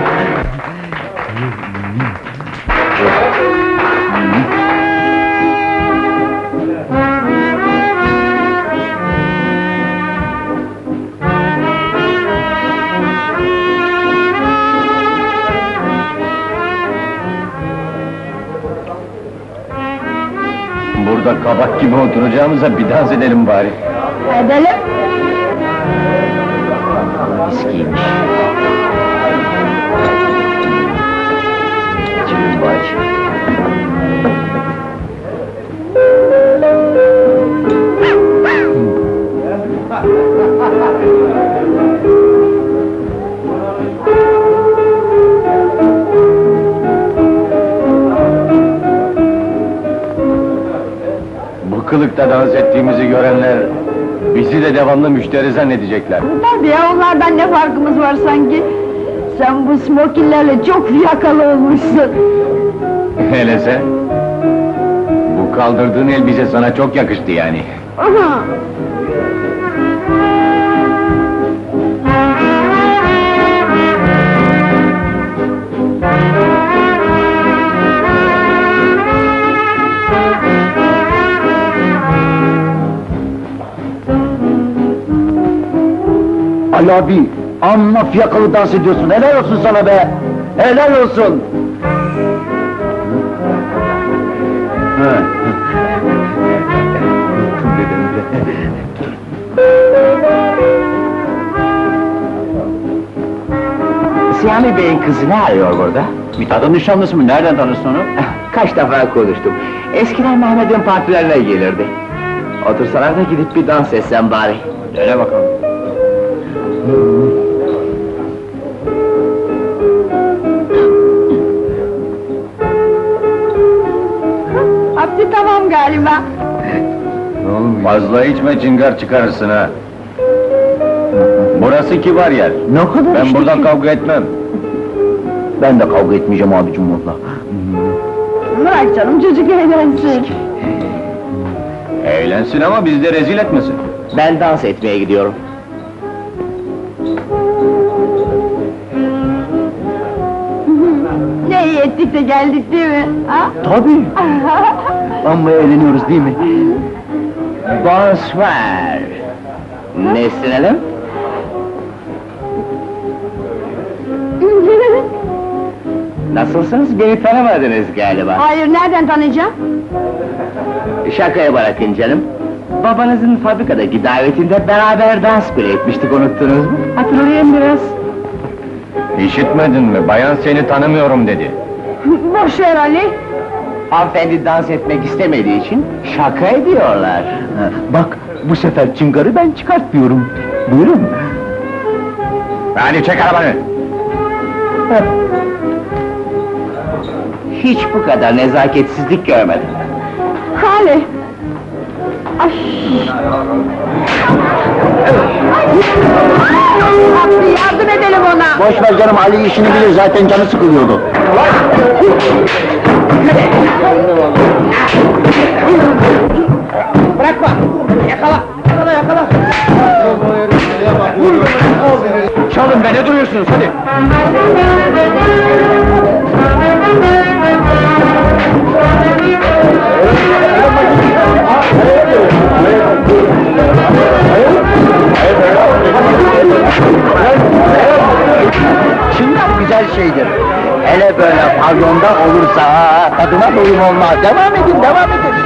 Burada kabak gibi oturacağımıza bir dans edelim bari! Edelim. Viskiymiş. İçelim bari. Bu kılıkta dans ettiğimizi görenler bizi de devamlı müşteri zannedecekler. Tabii ya, onlardan ne farkımız var sanki? Sen bu smokinlerle çok fiyakalı olmuşsun. Hele sen. Bu kaldırdığın elbise sana çok yakıştı yani. Aha! Ali abi, amma fiyakalı dans ediyorsun, helal olsun sana be! Helal olsun! Siyami Bey'in kızı ne arıyor burada? Mithat'ın nişanlısı mı? Nereden tanırsın onu? Kaç defa konuştum. Eskiden Mehmet'in partilerine gelirdi. Otursalar da gidip bir dans etsem bari. Dene bakalım. Abdi tamam galiba. Oğlum fazla içme, çıngar çıkarırsın ha. Burası kibar yer. Ne kadar Ben işte buradan ki? kavga etmem. Ben de kavga etmeyeceğim abicim valla. Bırak canım, çocuk eğlensin. Eğlensin ama bizi de rezil etmesin. Ben dans etmeye gidiyorum. Ne iyi ettik de geldik değil mi? Ha? Tabii! Amma eğleniyoruz değil mi? Bonsoir. Nesrin Hanım? Nasılsınız? Beni tanımadınız galiba. Hayır, nereden tanıyacağım? Şakaya bırakın canım. Babanızın fabrikadaki davetinde beraber dans bile etmiştik, unuttunuz mu? Hatırlayın biraz. İşitmedin mi? Bayan seni tanımıyorum dedi. Boş ver Ali. Hanımefendi dans etmek istemediği için şaka ediyorlar. Ha, bak, bu sefer çıngarı ben çıkartmıyorum. Buyurun. Hadi çek arabanı! Hiç bu kadar nezaketsizlik görmedim. Ali! Ay! Abdi, yardım edelim ona! Boş ver canım, Ali işini bilir, zaten canı sıkılıyordu. Bırakma! Yakala! Yakala, yakala! Çalın be, ne duruyorsunuz, hadi! Çıngar güzel şeydir. Hele böyle pavyonda olursa tadına doyum olmaz. Devam edin, devam edin.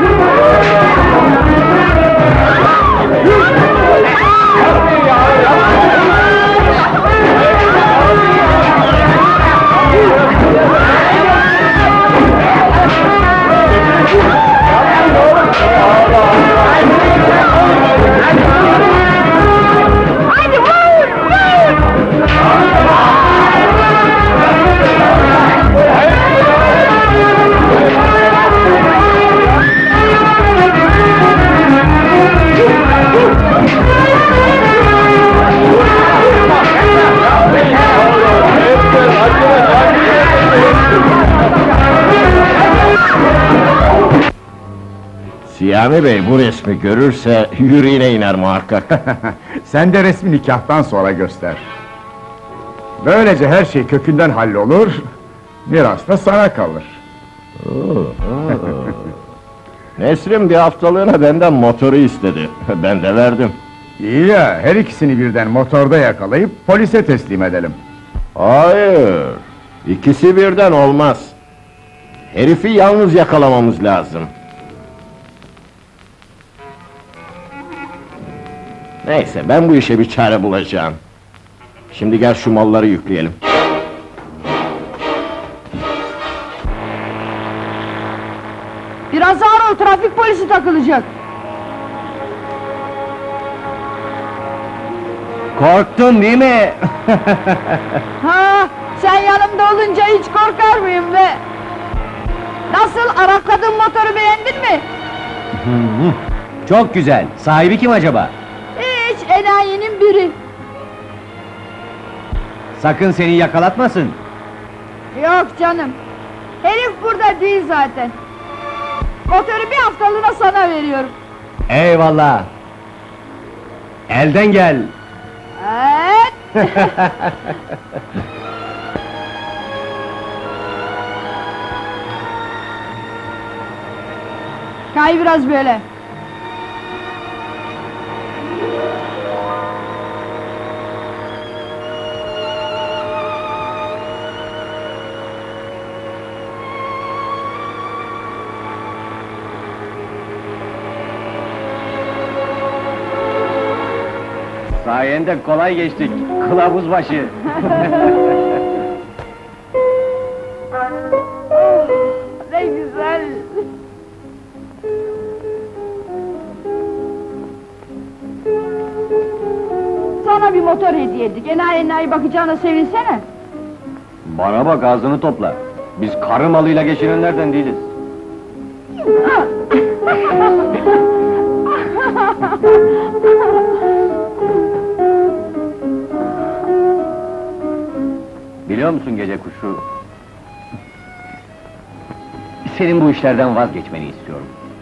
Siyami Bey bu resmi görürse yüreğine iner muhakkak. Sen de resmi nikahtan sonra göster. Böylece her şey kökünden hallolur, miras da sana kalır. Nesrin bir haftalığına benden motoru istedi. Ben de verdim. İyi ya, her ikisini birden motorda yakalayıp polise teslim edelim. Hayır, ikisi birden olmaz. Herifi yalnız yakalamamız lazım. Neyse, ben bu işe bir çare bulacağım. Şimdi gel şu malları yükleyelim. Biraz ağır ol, trafik polisi takılacak. Korktun değil mi? Ha, sen yanımda olunca hiç korkar mıyım be? Nasıl, arakladın motoru, beğendin mi? Çok güzel. Sahibi kim acaba? Hiç, enayinin biri. Sakın seni yakalatmasın. Yok canım, herif burada değil zaten. Motoru bir haftalığına sana veriyorum. Eyvallah. Elden gel. Evet. Kay biraz böyle. Sayende kolay geçtik. Kılavuz başı. Ne güzel. Sana bir motor hediye ettik. Enayi bakacağına sevinsene. Bana bak, ağzını topla. Biz karı malıyla geçinenlerden değiliz. Biliyor musun gece kuşu? Senin bu işlerden vazgeçmeni istiyorum.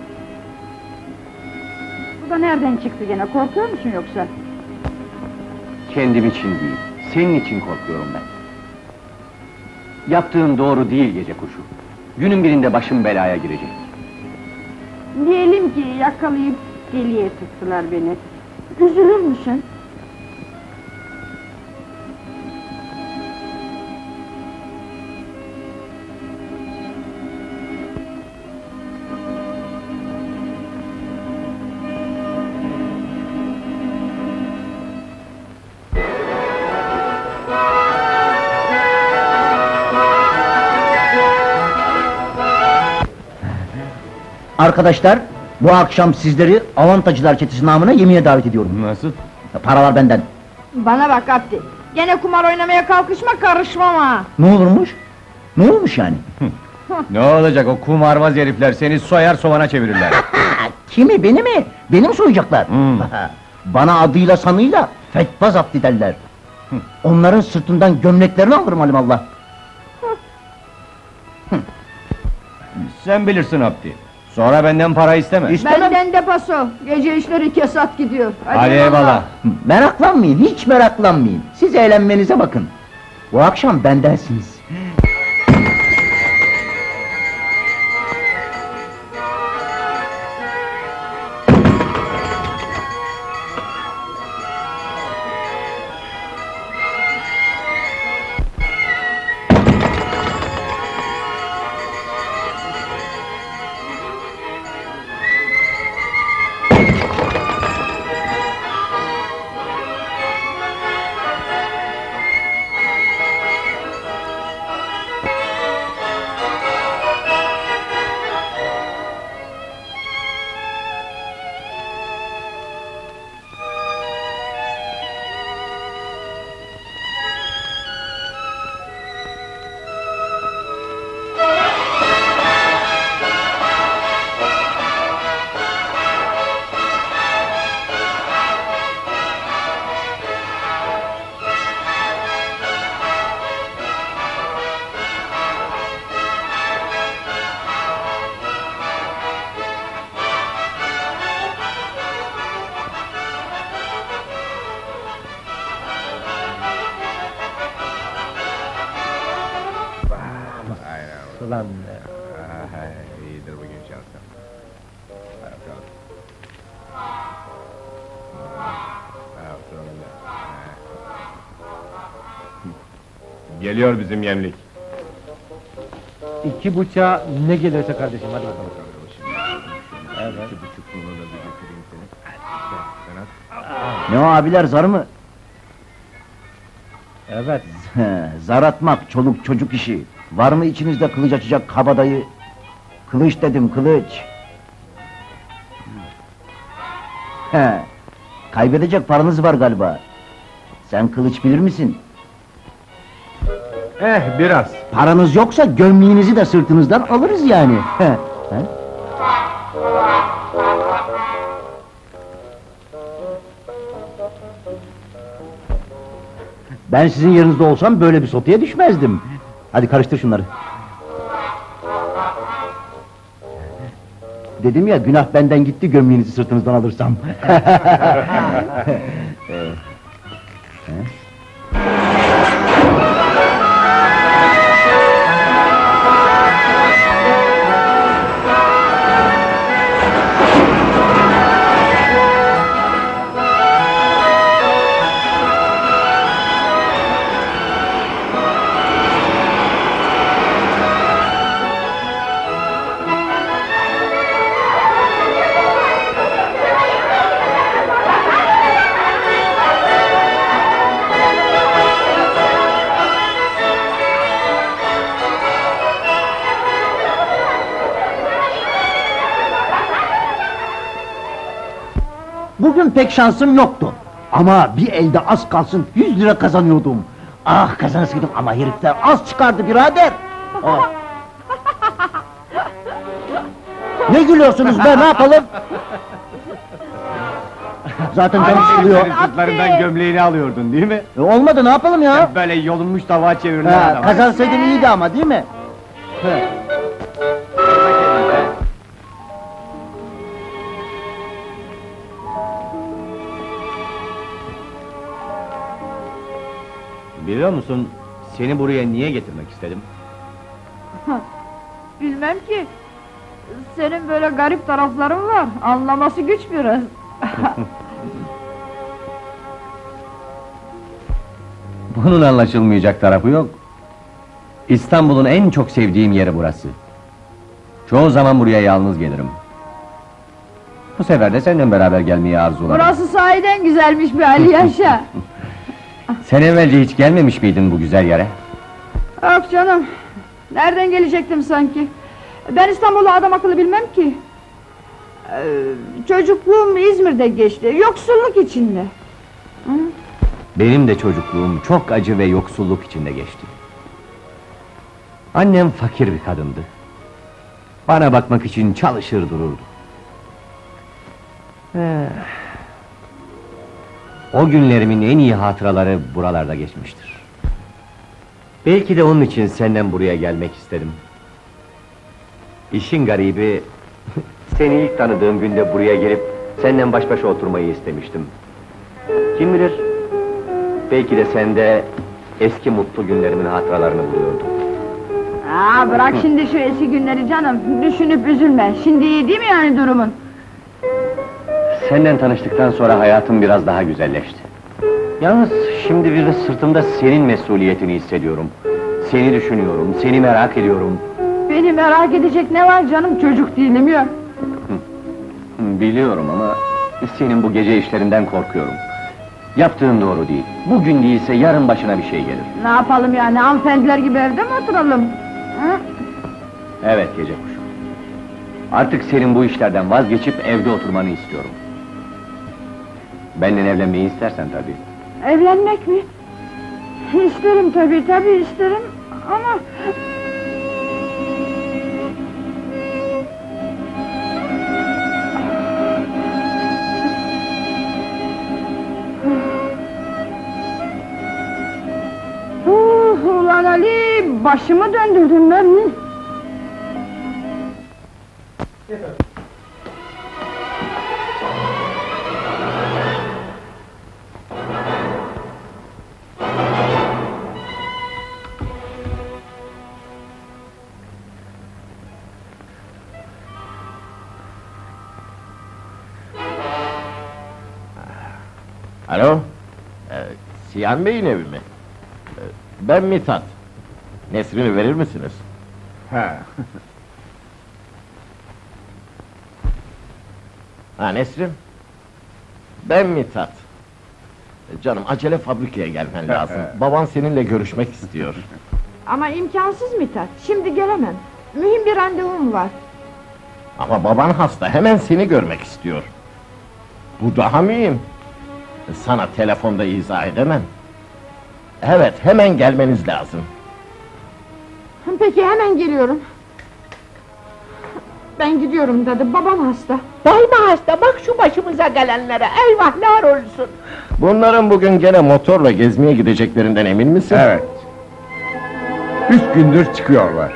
Bu da nereden çıktı gene? Korkuyor musun yoksa? Kendim için değil, senin için korkuyorum ben. Yaptığın doğru değil gece kuşu. Günün birinde başım belaya girecek. Diyelim ki yakalayıp deliye tıktılar beni. Üzülür müsün? Arkadaşlar, bu akşam sizleri Avantajcılar Çetesi namına yemeğe davet ediyorum. Nasıl? Paralar benden. Bana bak Abdi, gene kumar oynamaya kalkışma, karışmam ha! Ne olurmuş? Ne olmuş yani? Ne olacak, o kumarbaz herifler seni soyar sovana çevirirler. Kimi, beni mi? Beni mi soyacaklar? Bana adıyla sanıyla Fetbaz Abdi derler. Onların sırtından gömleklerini alırım alimallah. Sen bilirsin Abdi. Sonra benden para isteme. Benden de paso, gece işleri kesat gidiyor. Hadi eyvallah. Meraklanmayın, hiç meraklanmayın. Siz eğlenmenize bakın. Bu akşam bendensiniz. Ulan İyidir bugün şansım. Geliyor bizim yemlik. 2.5'a ne gelirse kardeşim, hadi bakalım. Evet. 2,5 bunu da bir götüreyim seni. Ne o abiler, zar mı? Evet. Zar atmak, çoluk çocuk işi. Var mı içinizde kılıç açacak kabadayı? Kılıç dedim, kılıç! Kaybedecek paranız var galiba. Sen kılıç bilir misin? Biraz. Paranız yoksa gömleğinizi de sırtınızdan alırız yani. He? Ben sizin yerinizde olsam böyle bir sopaya düşmezdim. Hadi karıştır şunları. Dedim ya, günah benden gitti, gömleğinizi sırtınızdan alırsam. Bugün pek şansım yoktu. Ama bir elde az kalsın 100 lira kazanıyordum. Ah, kazanasıydım ama herifler az çıkardı birader. Ah. Ne gülüyorsunuz be, ne yapalım? Zaten canım sıkılıyor. Sırtlarından gömleğini alıyordun değil mi? Olmadı, ne yapalım ya? Böyle yolunmuş tabağa çevirirler adamı. Kazansaydın iyiydi ama, değil mi? Biliyor musun, seni buraya niye getirmek istedim? Bilmem ki. Senin böyle garip tarafların var. Anlaması güç biraz. Bunun anlaşılmayacak tarafı yok. İstanbul'un en çok sevdiğim yeri burası. Çoğu zaman buraya yalnız gelirim. Bu sefer de seninle beraber gelmeyi arzuladım. Burası sahiden güzelmiş bir Ali yaşa. Sen evvelce hiç gelmemiş miydin bu güzel yere? Yok canım. Nereden gelecektim sanki? Ben İstanbul'u adam akıllı bilmem ki. Çocukluğum İzmir'de geçti. Yoksulluk içinde. Hı? Benim de çocukluğum çok acı ve yoksulluk içinde geçti. Annem fakir bir kadındı. Bana bakmak için çalışır dururdu. O günlerimin en iyi hatıraları buralarda geçmiştir. Belki de onun için senden buraya gelmek istedim. İşin garibi, seni ilk tanıdığım günde buraya gelip seninle baş başa oturmayı istemiştim. Kim bilir, belki de sende eski mutlu günlerimin hatıralarını buluyordum. Bırak şimdi şu eski günleri canım. Düşünüp üzülme. Şimdi iyi değil mi yani durumun? Senden tanıştıktan sonra hayatım biraz daha güzelleşti. Yalnız şimdi bir de sırtımda senin mesuliyetini hissediyorum. Seni düşünüyorum, seni merak ediyorum. Beni merak edecek ne var canım? Çocuk değilim ya. Biliyorum ama senin bu gece işlerinden korkuyorum. Yaptığın doğru değil. Bugün değilse yarın başına bir şey gelir. Ne yapalım yani? Hanımefendiler gibi evde mi oturalım? Hı? Evet gece kuşu. Artık senin bu işlerden vazgeçip evde oturmanı istiyorum. Benimle evlenmeyi istersen tabii. Evlenmek mi? İsterim tabii isterim ama... Ulan Ali, başımı döndürdün ben. Alo? Siyan Bey'in evi mi? Ben Mithat. Nesrini verir misiniz? Ha Nesrin? Ben Mithat. Canım acele fabrikaya gelmen lazım. Baban seninle görüşmek istiyor. Ama imkansız Mithat, şimdi gelemem. Mühim bir randevum var. Ama baban hasta, hemen seni görmek istiyor. Bu daha mühim. Sana telefonda izah edemem. Evet, hemen gelmeniz lazım. Peki hemen geliyorum. Ben gidiyorum dadı, babam hasta. Daima hasta, bak şu başımıza gelenlere, eyvahlar olsun! Bunların bugün gene motorla gezmeye gideceklerinden emin misin? Evet. 3 gündür çıkıyorlar.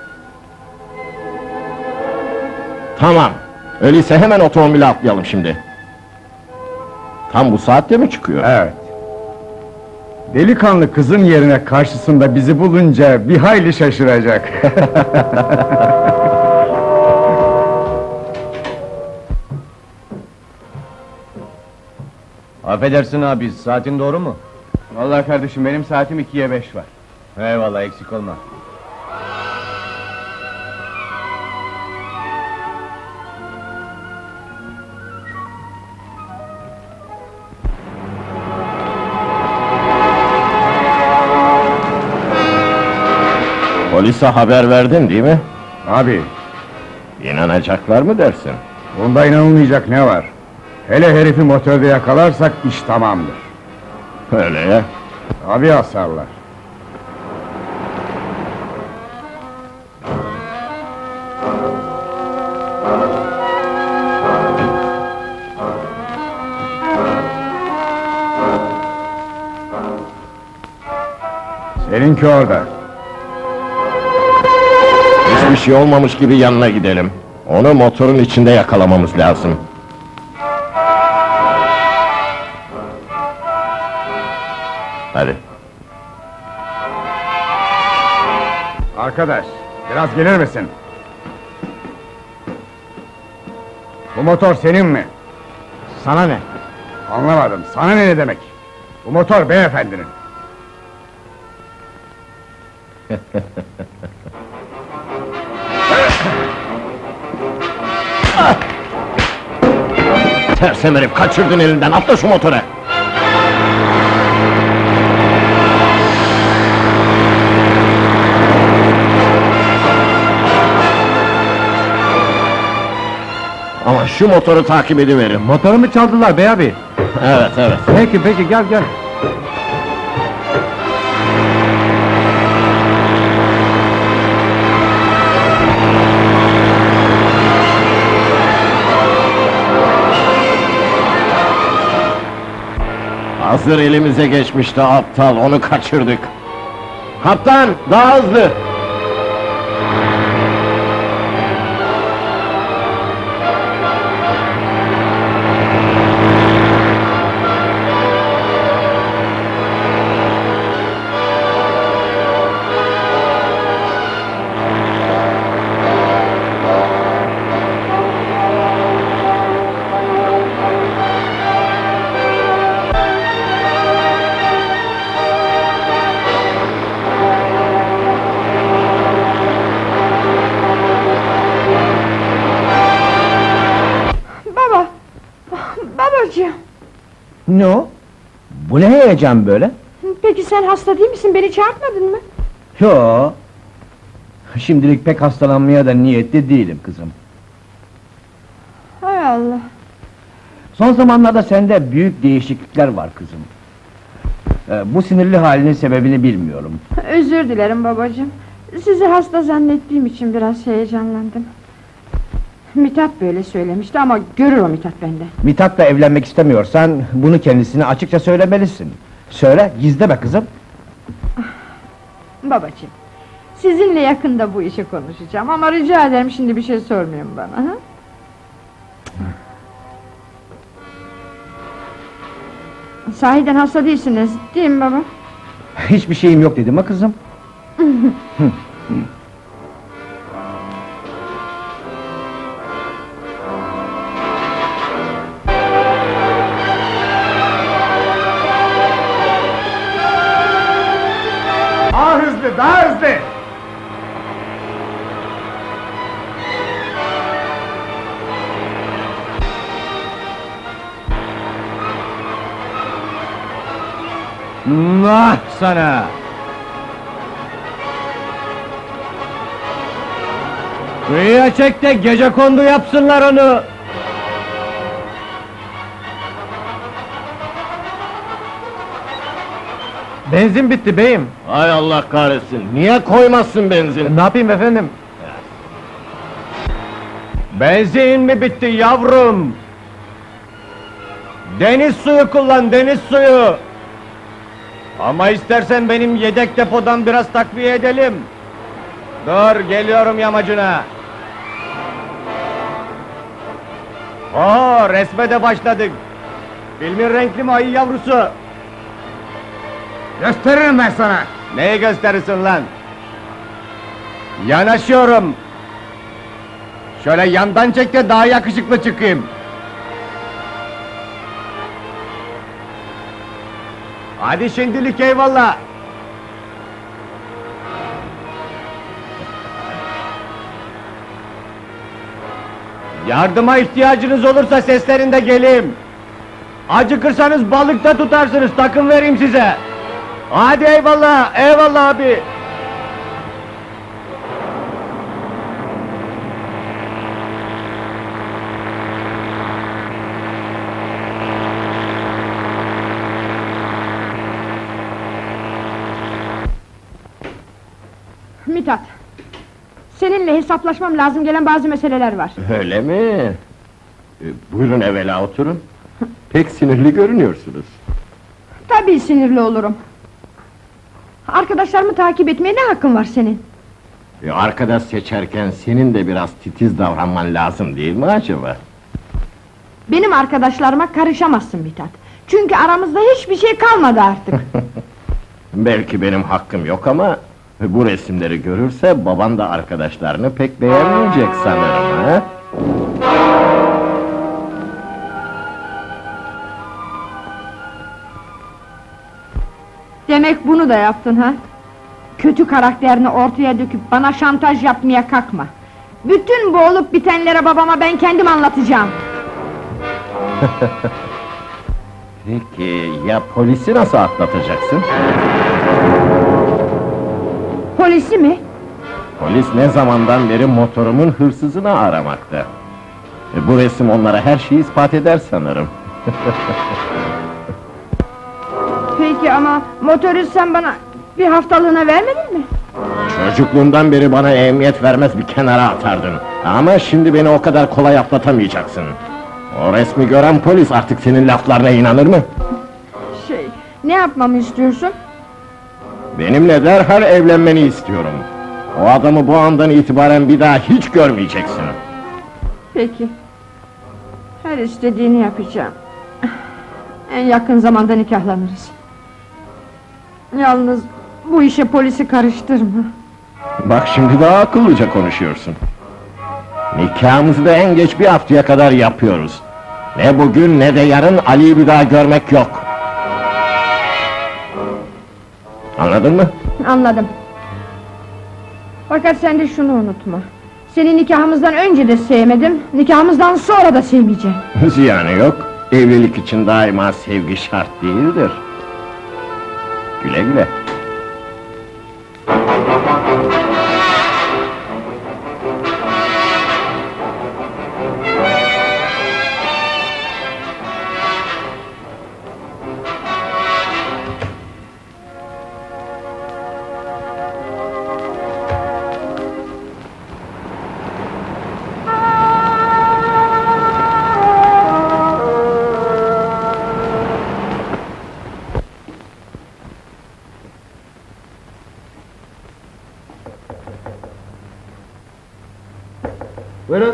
Tamam, öyleyse hemen otomobile atlayalım şimdi. Tam bu saatte mi çıkıyor? Evet. Delikanlı kızın yerine karşısında bizi bulunca bir hayli şaşıracak. Affedersin abi, saatin doğru mu? Vallahi kardeşim benim saatim 2'ye 5 var. Eyvallah, eksik olma. Polise haber verdin değil mi? Abi, İnanacaklar mı dersin? bunda inanılmayacak ne var? Hele herifi motorda yakalarsak iş tamamdır. Öyle ya. Abi asarlar. Seninki orada. Hiçbir şey olmamış gibi yanına gidelim. Onu motorun içinde yakalamamız lazım. Hadi. Arkadaş, biraz gelir misin? Bu motor senin mi? Sana ne? Anlamadım, sana ne demek? Bu motor beyefendinin. Sersem herif, kaçırdın elinden, atla şu motora! Ama şu motoru takip ediverin. Motorumu çaldılar bey abi. Evet, evet. Peki gel gel. Hazır elimize geçmişti aptal, onu kaçırdık. Kaptan, daha hızlı! Baba! Babacığım! Ne o? Bu ne heyecan böyle? Peki sen hasta değil misin, beni çağırtmadın mı? Yo. Şimdilik pek hastalanmaya da niyetli değilim kızım. Hay Allah! Son zamanlarda sende büyük değişiklikler var kızım. Bu sinirli halinin sebebini bilmiyorum. Özür dilerim babacığım. Sizi hasta zannettiğim için biraz heyecanlandım. Mithat böyle söylemişti ama görür o Mithat bende. Mithat'la evlenmek istemiyorsan bunu kendisine açıkça söylemelisin. Söyle, gizleme kızım. Babacığım, sizinle yakında bu işi konuşacağım ama rica ederim şimdi bir şey sormayın bana. Ha? Sahiden hasta değilsiniz, değil mi baba? Hiçbir şeyim yok dedim ha kızım. Daha hızlı, daha hızlı! Nah sana! Kıyıya çek de gecekondu yapsınlar onu! Benzin bitti beyim. Hay Allah kahretsin, niye koymazsın benzin? Ne yapayım efendim? Benzin mi bitti yavrum? Deniz suyu kullan, deniz suyu! Ama istersen benim yedek depodan biraz takviye edelim. Dur, geliyorum yamacına. Oo, resme de başladık. Filmin renkli mi ayı yavrusu? Gösteririm ben sana! Neyi gösterirsin lan? Yanaşıyorum. Şöyle yandan çek de daha yakışıklı çıkayım. Hadi şimdilik eyvallah. Yardıma ihtiyacınız olursa seslerinde geleyim. Acıkırsanız balıkta tutarsınız, takım vereyim size. Hadi eyvallah, eyvallah abi. Mithat, seninle hesaplaşmam lazım gelen bazı meseleler var. Öyle mi? Buyurun evvela oturun. Pek sinirli görünüyorsunuz. Tabii sinirli olurum. Arkadaşlarımı takip etmeye ne hakkın var senin? Arkadaş seçerken senin de biraz titiz davranman lazım değil mi acaba? Benim arkadaşlarıma karışamazsın Mithat. Çünkü aramızda hiçbir şey kalmadı artık. Belki benim hakkım yok ama... Bu resimleri görürse baban da arkadaşlarını pek beğenmeyecek sanırım, ha? Demek bunu da yaptın ha? Kötü karakterini ortaya döküp bana şantaj yapmaya kalkma. Bütün bu olup bitenlere babama ben kendim anlatacağım. Peki, ya polisi nasıl atlatacaksın? Polisi mi? Polis ne zamandan beri motorumun hırsızını aramakta. Bu resim onlara her şeyi ispat eder sanırım. Peki ama motoru sen bana bir haftalığına vermedin mi? Çocukluğundan beri bana ehemmiyet vermez bir kenara atardın. Ama şimdi beni o kadar kolay atlatamayacaksın. O resmi gören polis artık senin laflarına inanır mı? Ne yapmamı istiyorsun? Benimle derhal evlenmeni istiyorum. O adamı bu andan itibaren bir daha hiç görmeyeceksin. Peki. Her istediğini yapacağım. En yakın zamanda nikahlanırız. Yalnız bu işe polisi karıştırma. Bak şimdi daha akıllıca konuşuyorsun. Nikahımızı da en geç bir haftaya kadar yapıyoruz. Ne bugün ne de yarın Ali'yi bir daha görmek yok. Anladın mı? Anladım. Fakat sen de şunu unutma. Seni nikahımızdan önce de sevmedim, nikahımızdan sonra da sevmeyeceğim. Ziyanı yok. Evlilik için daima sevgi şart değildir. Güle güle. Buyurun.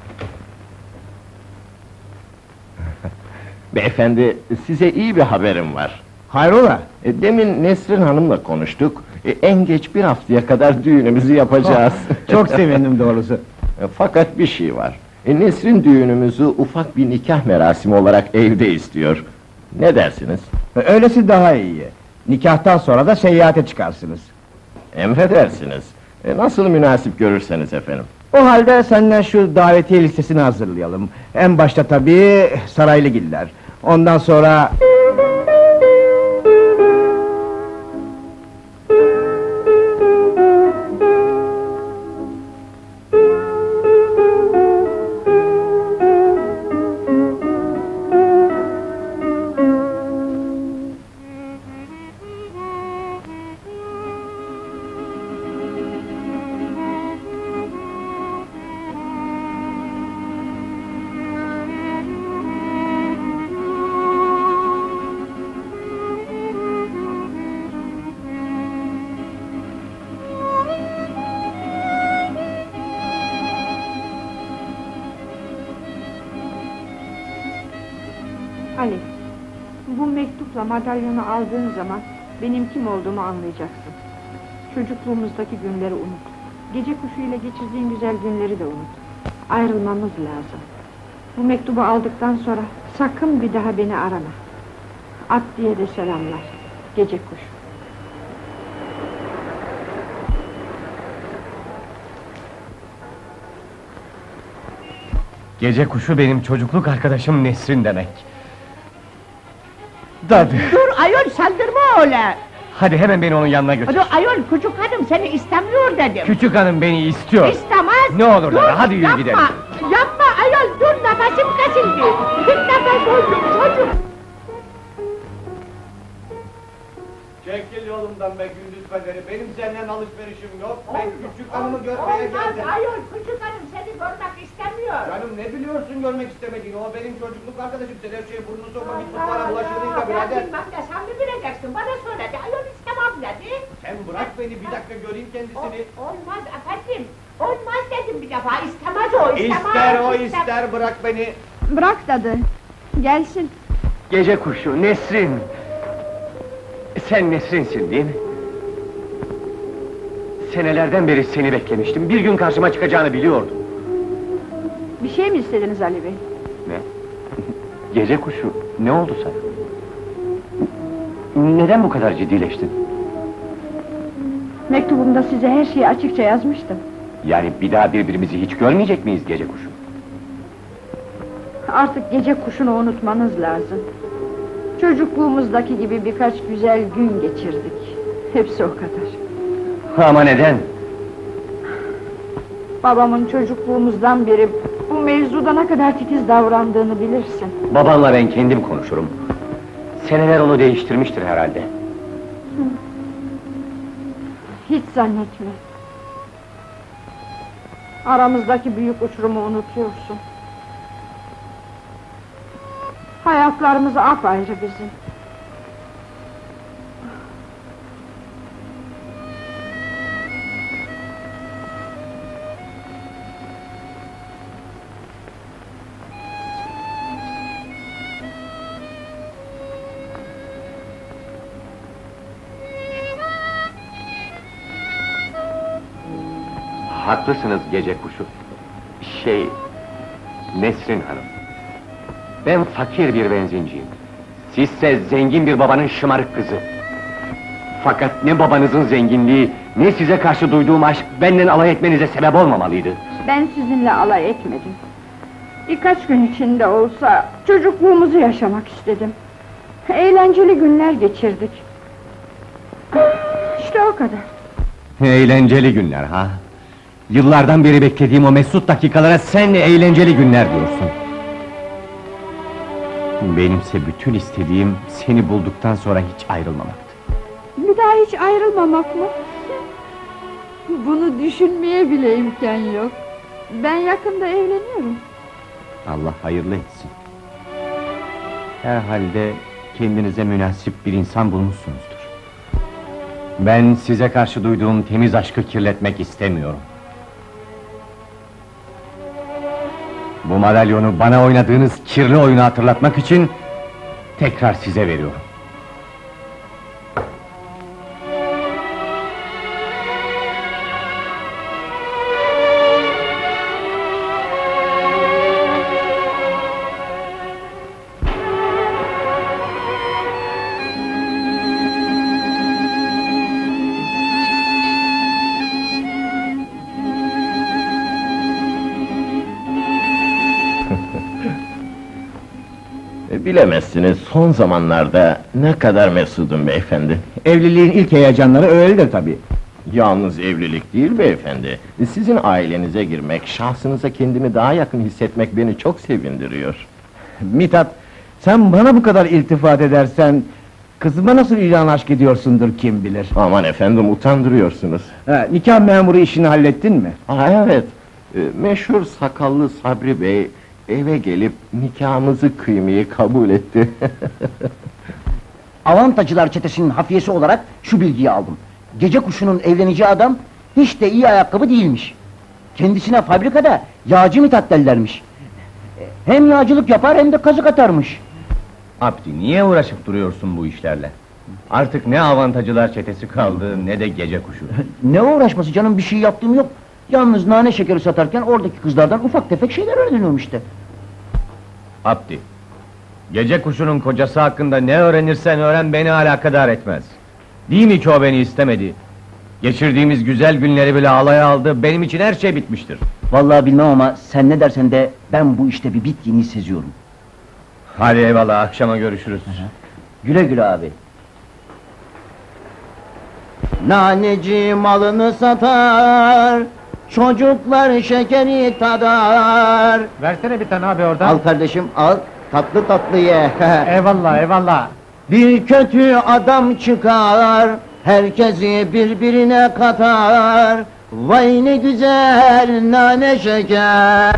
Beyefendi, size iyi bir haberim var. Hayrola? Demin Nesrin Hanım'la konuştuk. En geç bir haftaya kadar düğünümüzü yapacağız. Çok sevindim doğrusu. Fakat bir şey var. Nesrin düğünümüzü ufak bir nikah merasimi olarak evde istiyor. Ne dersiniz? Öylesi daha iyi. Nikahtan sonra da seyahate çıkarsınız. Emredersiniz. Nasıl münasip görürseniz efendim. O halde senden şu davetiye listesini hazırlayalım. En başta tabii Saraylıgiller. Ondan sonra... Mektupla madalyonu aldığın zaman benim kim olduğumu anlayacaksın. Çocukluğumuzdaki günleri unut. Gece kuşuyla geçirdiğin güzel günleri de unut. Ayrılmamız lazım. Bu mektubu aldıktan sonra sakın bir daha beni arama. At diye de selamlar. Gece kuşu. Gece kuşu benim çocukluk arkadaşım Nesrin demek. Dadı! Dur ayol, saldırma öyle! Hadi hemen beni onun yanına götür. Dur ayol, küçük hanım seni istemiyor dedim. Küçük hanım beni istiyor. İstemez! Ne olur dur, Dadı, hadi yürü yapma, gidelim. Yapma ayol, dur nefesim kesildi! Bir nefes oldum çocuk! Çekil yolumdan be gündüz federi, benim seninle alışverişim yok. Ben küçük hanımı görmeye Olmaz geldim. ayol, küçük hanım seni görmek istemiyor! Canım ne biliyorsun görmek istemediğini, o benim çocukluk arkadaşım. Sen her şeye burnunu sokma, git mutfağına bulaşığını yıka Ben birader. bilmem de sen mi bileceksin, bana söyledi, ayol istemem dedi! Sen bırak beni, bir dakika göreyim kendisini. Olmaz efendim, olmaz dedim bir defa, istemez o, istemez! İster o ister, bırak beni. Bırak dadı. Gelsin. Gece kuşu, Nesrin! Sen Nesrin'sin değil mi? Senelerden beri seni beklemiştim, bir gün karşıma çıkacağını biliyordum. Bir şey mi istediniz Ali Bey? Ne? Gece kuşu, ne oldu sana? Neden bu kadar ciddileştin? Mektubumda size her şeyi açıkça yazmıştım. Yani bir daha birbirimizi hiç görmeyecek miyiz gece kuşu? Artık gece kuşunu unutmanız lazım. Çocukluğumuzdaki gibi birkaç güzel gün geçirdik. Hepsi o kadar. Ama neden? Babamın çocukluğumuzdan beri bu mevzuda ne kadar titiz davrandığını bilirsin. Babanla ben kendim konuşurum. Seneler onu değiştirmiştir herhalde. Hiç zannetme. Aramızdaki büyük uçurumu unutuyorsun. Hayatlarımız apayrı bizim. Haklısınız gece kuşu. Nesrin Hanım. Ben fakir bir benzinciyim. Sizse zengin bir babanın şımarık kızı. Fakat ne babanızın zenginliği, ne size karşı duyduğum aşk benden alay etmenize sebep olmamalıydı. Ben sizinle alay etmedim. Birkaç gün içinde olsa çocukluğumuzu yaşamak istedim. Eğlenceli günler geçirdik. İşte o kadar. Eğlenceli günler ha? Yıllardan beri beklediğim o mesut dakikalara sen eğlenceli günler diyorsun. Benimse bütün istediğim seni bulduktan sonra hiç ayrılmamaktı. Bir daha hiç ayrılmamak mı? Bunu düşünmeye bile imkan yok. Ben yakında evleniyorum. Allah hayırlı etsin. Herhalde kendinize münasip bir insan bulmuşsunuzdur. Ben size karşı duyduğum temiz aşkı kirletmek istemiyorum. Bu madalyonu bana oynadığınız kirli oyunu hatırlatmak için tekrar size veriyorum. Bilemezsiniz, son zamanlarda ne kadar mesudum beyefendi. Evliliğin ilk heyecanları öyledir tabii. Yalnız evlilik değil beyefendi. Sizin ailenize girmek, şahsınıza kendimi daha yakın hissetmek beni çok sevindiriyor. Mithat, sen bana bu kadar iltifat edersen... ...kızıma nasıl ilan aşk ediyorsundur kim bilir. Aman efendim, utandırıyorsunuz. Nikah memuru işini hallettin mi? Evet, meşhur sakallı Sabri Bey... ...eve gelip nikahımızı kıymayı kabul etti. Avantacılar çetesinin hafiyesi olarak şu bilgiyi aldım. Gece kuşunun evleneceği adam hiç de iyi ayakkabı değilmiş. Kendisine fabrikada yağcı Mithat derlermiş. Hem yağcılık yapar hem de kazık atarmış. Abdi, niye uğraşıp duruyorsun bu işlerle? Artık ne avantajcılar çetesi kaldı, ne de gece kuşu. Ne uğraşması canım, bir şey yaptığım yok. Yalnız nane şekeri satarken oradaki kızlardan ufak tefek şeyler öğreniyorum işte. Abdi, gece kuşunun kocası hakkında ne öğrenirsen öğren beni alakadar etmez. Değil mi ki o beni istemedi? Geçirdiğimiz güzel günleri bile alaya aldı, benim için her şey bitmiştir. Vallahi bilmem ama sen ne dersen de ben bu işte bir bit yeniği seziyorum. Hadi eyvallah, akşama görüşürüz. Güle güle abi. Naneci malını satar, çocuklar şekeri tadar. Versene bir tane abi oradan. Al kardeşim al, tatlı tatlı ye. Eyvallah eyvallah. Bir kötü adam çıkar, herkesi birbirine katar. Vay ne güzel nane şeker.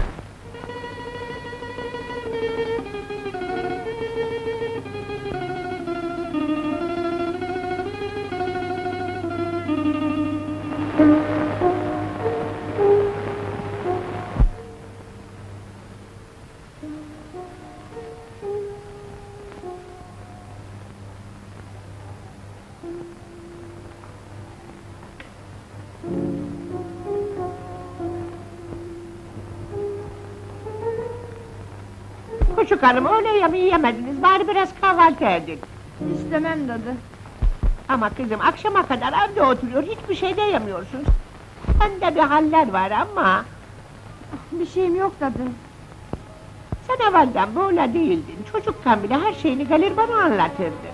Küçük hanım, öğle yemeği yemediniz, bari biraz kahvaltı edin. İstemem dadı. Ama kızım, akşama kadar evde oturuyor, hiçbir şey de yemiyorsun. Sende bir haller var ama... Bir şeyim yok dadı. Sen evvelden böyle değildin, çocukken bile her şeyini gelir bana anlatırdın.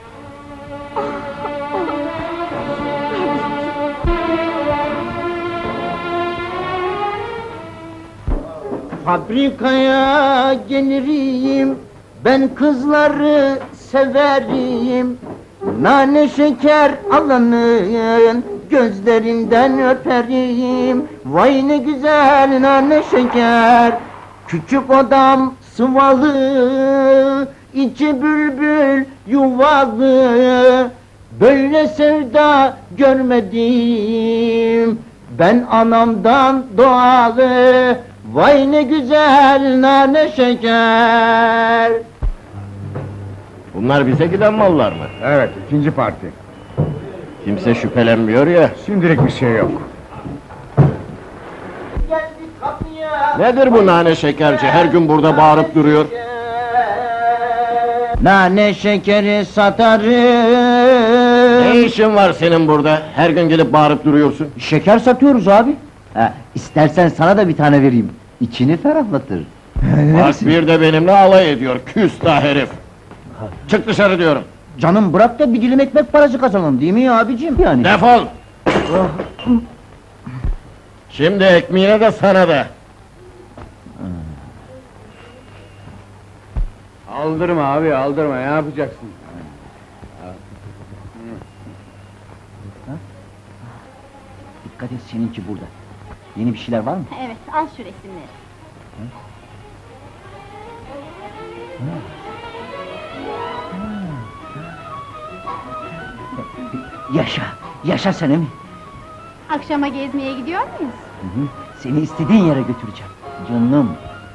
Fabrikaya gelirim, ben kızları severim. Nane şeker alanın gözlerinden öperim. Vay ne güzel nane şeker. Küçük odam sıvalı, içi bülbül yuvalı. Böyle sevda görmedim ben anamdan doğalı. Vay ne güzel nane şeker. Bunlar bize giden mallar mı? Evet, ikinci parti. Kimse şüphelenmiyor ya. Şimdilik bir şey yok. Nedir bu nane şekerci? Her gün burada bağırıp duruyor. Nane şekeri satarım. Ne işin var senin burada? Her gün gelip bağırıp duruyorsun. Şeker satıyoruz abi. İstersen sana da bir tane vereyim. İçini ferahlatır. Bak bir de benimle alay ediyor, küstah herif! Çık dışarı diyorum! Canım bırak da bir dilim ekmek parası kazanalım değil mi ya abicim yani? Defol! Şimdi ekmeğine de sana da! Aldırma abi aldırma, ne yapacaksın? Dikkat et, seninki burada. Yeni bir şeyler var mı? Evet, al şu resimleri. Yaşa, yaşa sen mi? Akşama gezmeye gidiyor muyuz? Seni istediğin yere götüreceğim. Canım.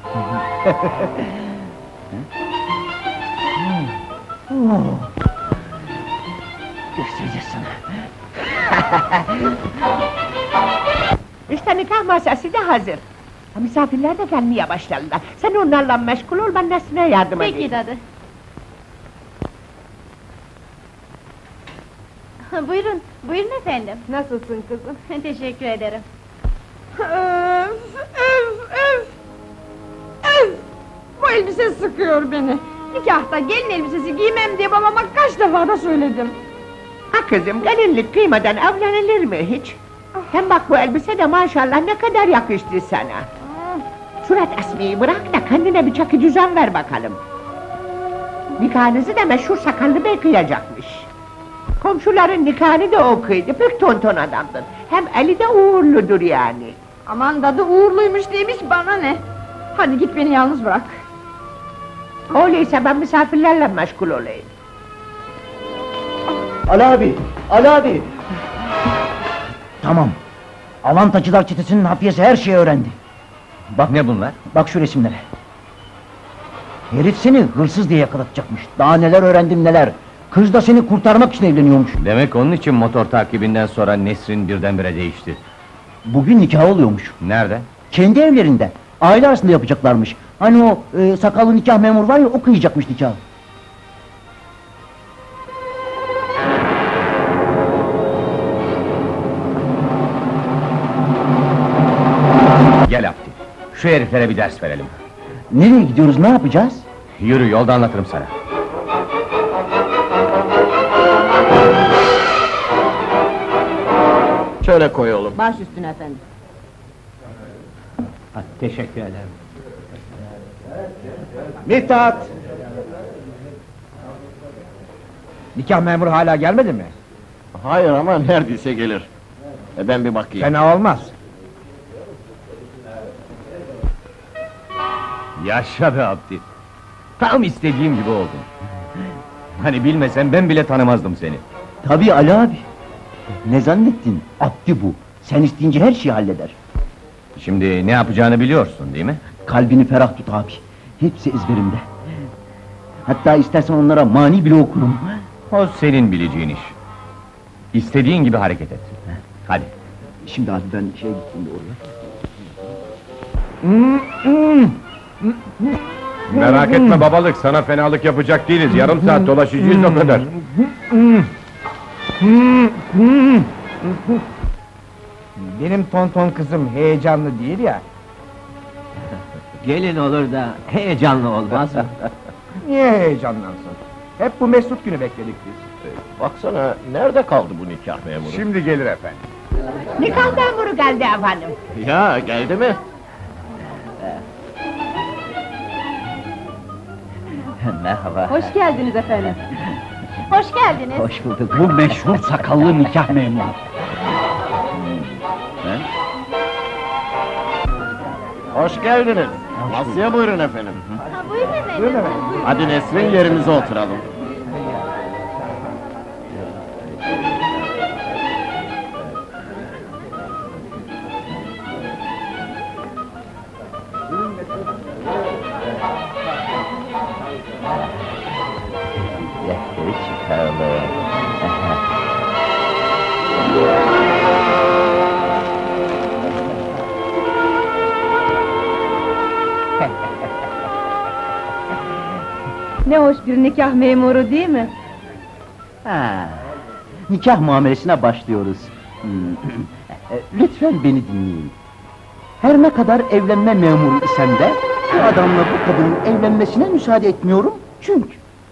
Göstereceğiz sana. İşte nikah masası da hazır. Misafirler de gelmeye başladılar. Sen onlarla meşgul ol, ben Nesrin'e yardım edeyim. Peki dadı. Buyurun, buyurun efendim. Nasılsın kızım? Teşekkür ederim. Öf, öf, öf! Öf! Bu elbise sıkıyor beni. Nikahta gelin elbisesi giymem diye babama kaç defa da söyledim. Ha kızım, gelinlik giymeden evlenilir mi hiç? Hem bak bu elbise de maşallah ne kadar yakıştı sana. Surat asmayı bırak da kendine bir çaki düzen ver bakalım. Nikahınızı da meşhur sakallı bey kıyacakmış. Komşuların nikahını da o kıydı, pek tonton adamdır. Hem eli de uğurludur yani. Aman dadı uğurluymuş demiş, bana ne? Hadi git beni yalnız bırak. Öyleyse ben misafirlerle meşgul olayım. Ali abi, Ali abi! Tamam. Avantacılar çetesinin hafiyesi her şeyi öğrendi. Bak ne bunlar? Bak şu resimlere. Herif seni hırsız diye yakalatacakmış. Daha neler öğrendim neler. Kız da seni kurtarmak için evleniyormuş. Demek onun için motor takibinden sonra Nesrin birdenbire değişti. Bugün nikah oluyormuş. Nerede? Kendi evlerinde. Aile arasında yapacaklarmış. Hani o sakallı nikah memuru var ya, o kıyacakmış nikahı. Gel Abdi, şu heriflere bir ders verelim. Nereye gidiyoruz, ne yapacağız? Yürü, yolda anlatırım sana. Şöyle koy oğlum. Baş üstüne efendim. Teşekkür ederim. Mithat! Nikah memuru hala gelmedi mi? Hayır ama neredeyse gelir. Ben bir bakayım. Fena olmaz. Yaşa be Abdi! Tam istediğim gibi oldun. Hani bilmesen ben bile tanımazdım seni. Tabii Ali abi. Ne zannettin? Abdi bu. Sen isteyince her şeyi halleder. Şimdi ne yapacağını biliyorsun değil mi? Kalbini ferah tut abi. Hepsi ezberimde. Hatta istersen onlara mani bile okurum. O senin bileceğin iş. İstediğin gibi hareket et. Hadi. Şimdi abi ben gittim oraya. Merak etme babalık, sana fenalık yapacak değiliz. Yarım saat dolaşacağız o kadar. Benim tonton kızım heyecanlı değil ya. Gelin olur da heyecanlı olmaz mı? Niye heyecanlansın? Hep bu mesut günü bekledik biz. Baksana, nerede kaldı bu nikah memuru? Şimdi gelir efendim. Nikah memuru geldi efendim. Ya, geldi mi? Merhaba. Hoş geldiniz efendim. Hoş geldiniz. Hoş bulduk. Bu meşhur sakallı nikah memuru. Hoş geldiniz. Masaya buyurun efendim. Buyurun efendim. Buyurun efendim. Hadi Nesrin, yerimize oturalım. Defteri çıkaralım. Ne hoş bir nikah memuru değil mi? Ha, nikah muamelesine başlıyoruz. Lütfen beni dinleyin. Her ne kadar evlenme memuru isem de bu adamla bu kadının evlenmesine müsaade etmiyorum çünkü.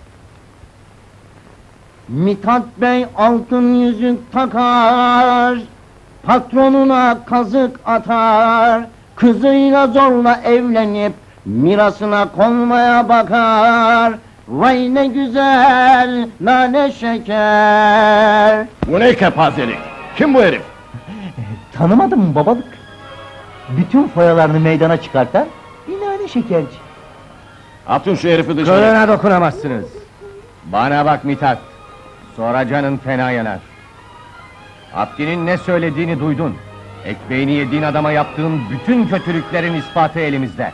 Mithat Bey altın yüzük takar, patronuna kazık atar, kızıyla zorla evlenip mirasına konmaya bakar. Vay ne güzel nane şeker. Bu ne kepazelik? Kim bu herif? Tanımadın mı babalık? Bütün foyalarını meydana çıkartan bir nane şekerci. Atın şu herifi dışarı. Kılına dokunamazsınız. Bana bak Mithat. Sonra canın fena yanar. Abdi'nin ne söylediğini duydun. Ekmeğini yediğin adama yaptığın bütün kötülüklerin ispatı elimizde.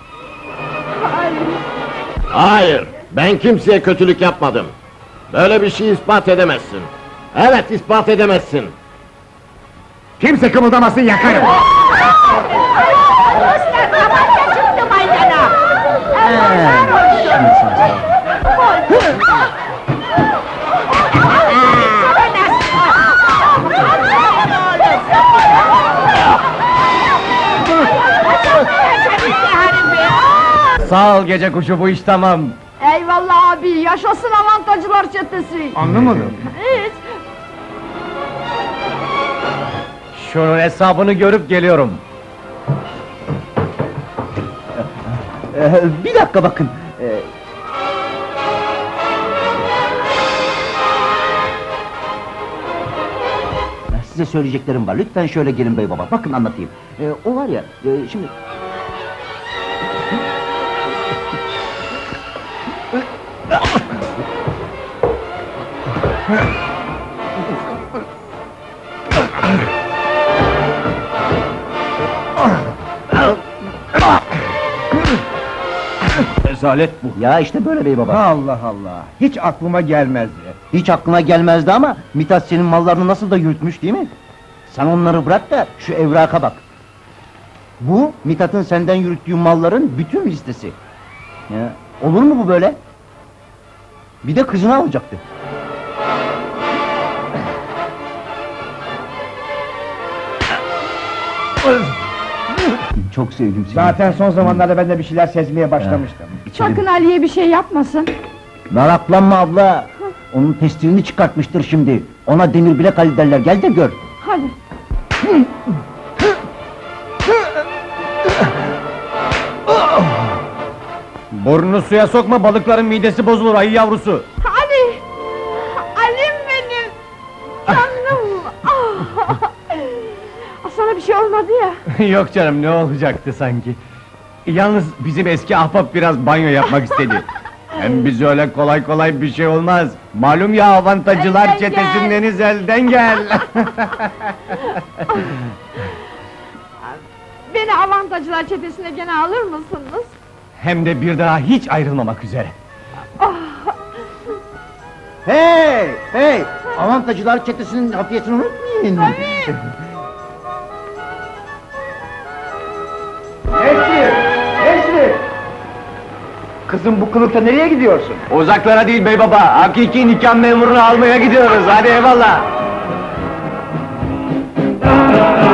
Hayır, ben kimseye kötülük yapmadım. Böyle bir şey ispat edemezsin. Evet, ispat edemezsin. Kimse kımıldamasın, yakarım! Çıktı maydana. Sağ ol gece kuşu, bu iş tamam. Eyvallah abi, yaşasın avantajcılar çetesi. Anlamadım. Hiç. Şunun hesabını görüp geliyorum. Bir dakika bakın. Size söyleyeceklerim var. Lütfen şöyle gelin bey baba. Bakın anlatayım. O var ya, şimdi... Rezalet bu. Ya işte böyle bey baba. Allah Allah, hiç aklıma gelmezdi. Hiç aklına gelmezdi ama Mithat senin mallarını nasıl da yürütmüş değil mi? Sen onları bırak da şu evraka bak. Bu Mithat'ın senden yürüttüğü malların bütün listesi. Ya, olur mu bu böyle? Bir de kızını alacaktı. Çok sevdim seni. Zaten son zamanlarda ben de bir şeyler sezmeye başlamıştım. Sakın Ali'ye bir şey yapmasın. Meraklanma abla. Onun testirini çıkartmıştır şimdi. Ona demir bilek Ali derler. Gel de gör. Hadi. Burnunu suya sokma, balıkların midesi bozulur ayı yavrusu. Ali! Ali'm benim! Canım! Sana bir şey olmadı ya. Yok canım, ne olacaktı sanki? Yalnız bizim eski ahbap biraz banyo yapmak istedi. Hem bize öyle kolay kolay bir şey olmaz. Malum ya, avantajcılar Elden çetesindeniz, elden gel. Beni avantajcılar çetesine gene alır mısınız? Hem de bir daha hiç ayrılmamak üzere. Hey! Hey! Avantajcılar çetesinin hafiyetini unutmayın. Nesli! Kızım, bu kılıkta nereye gidiyorsun? Uzaklara değil bey baba, hakiki nikah memurunu almaya gidiyoruz, hadi eyvallah.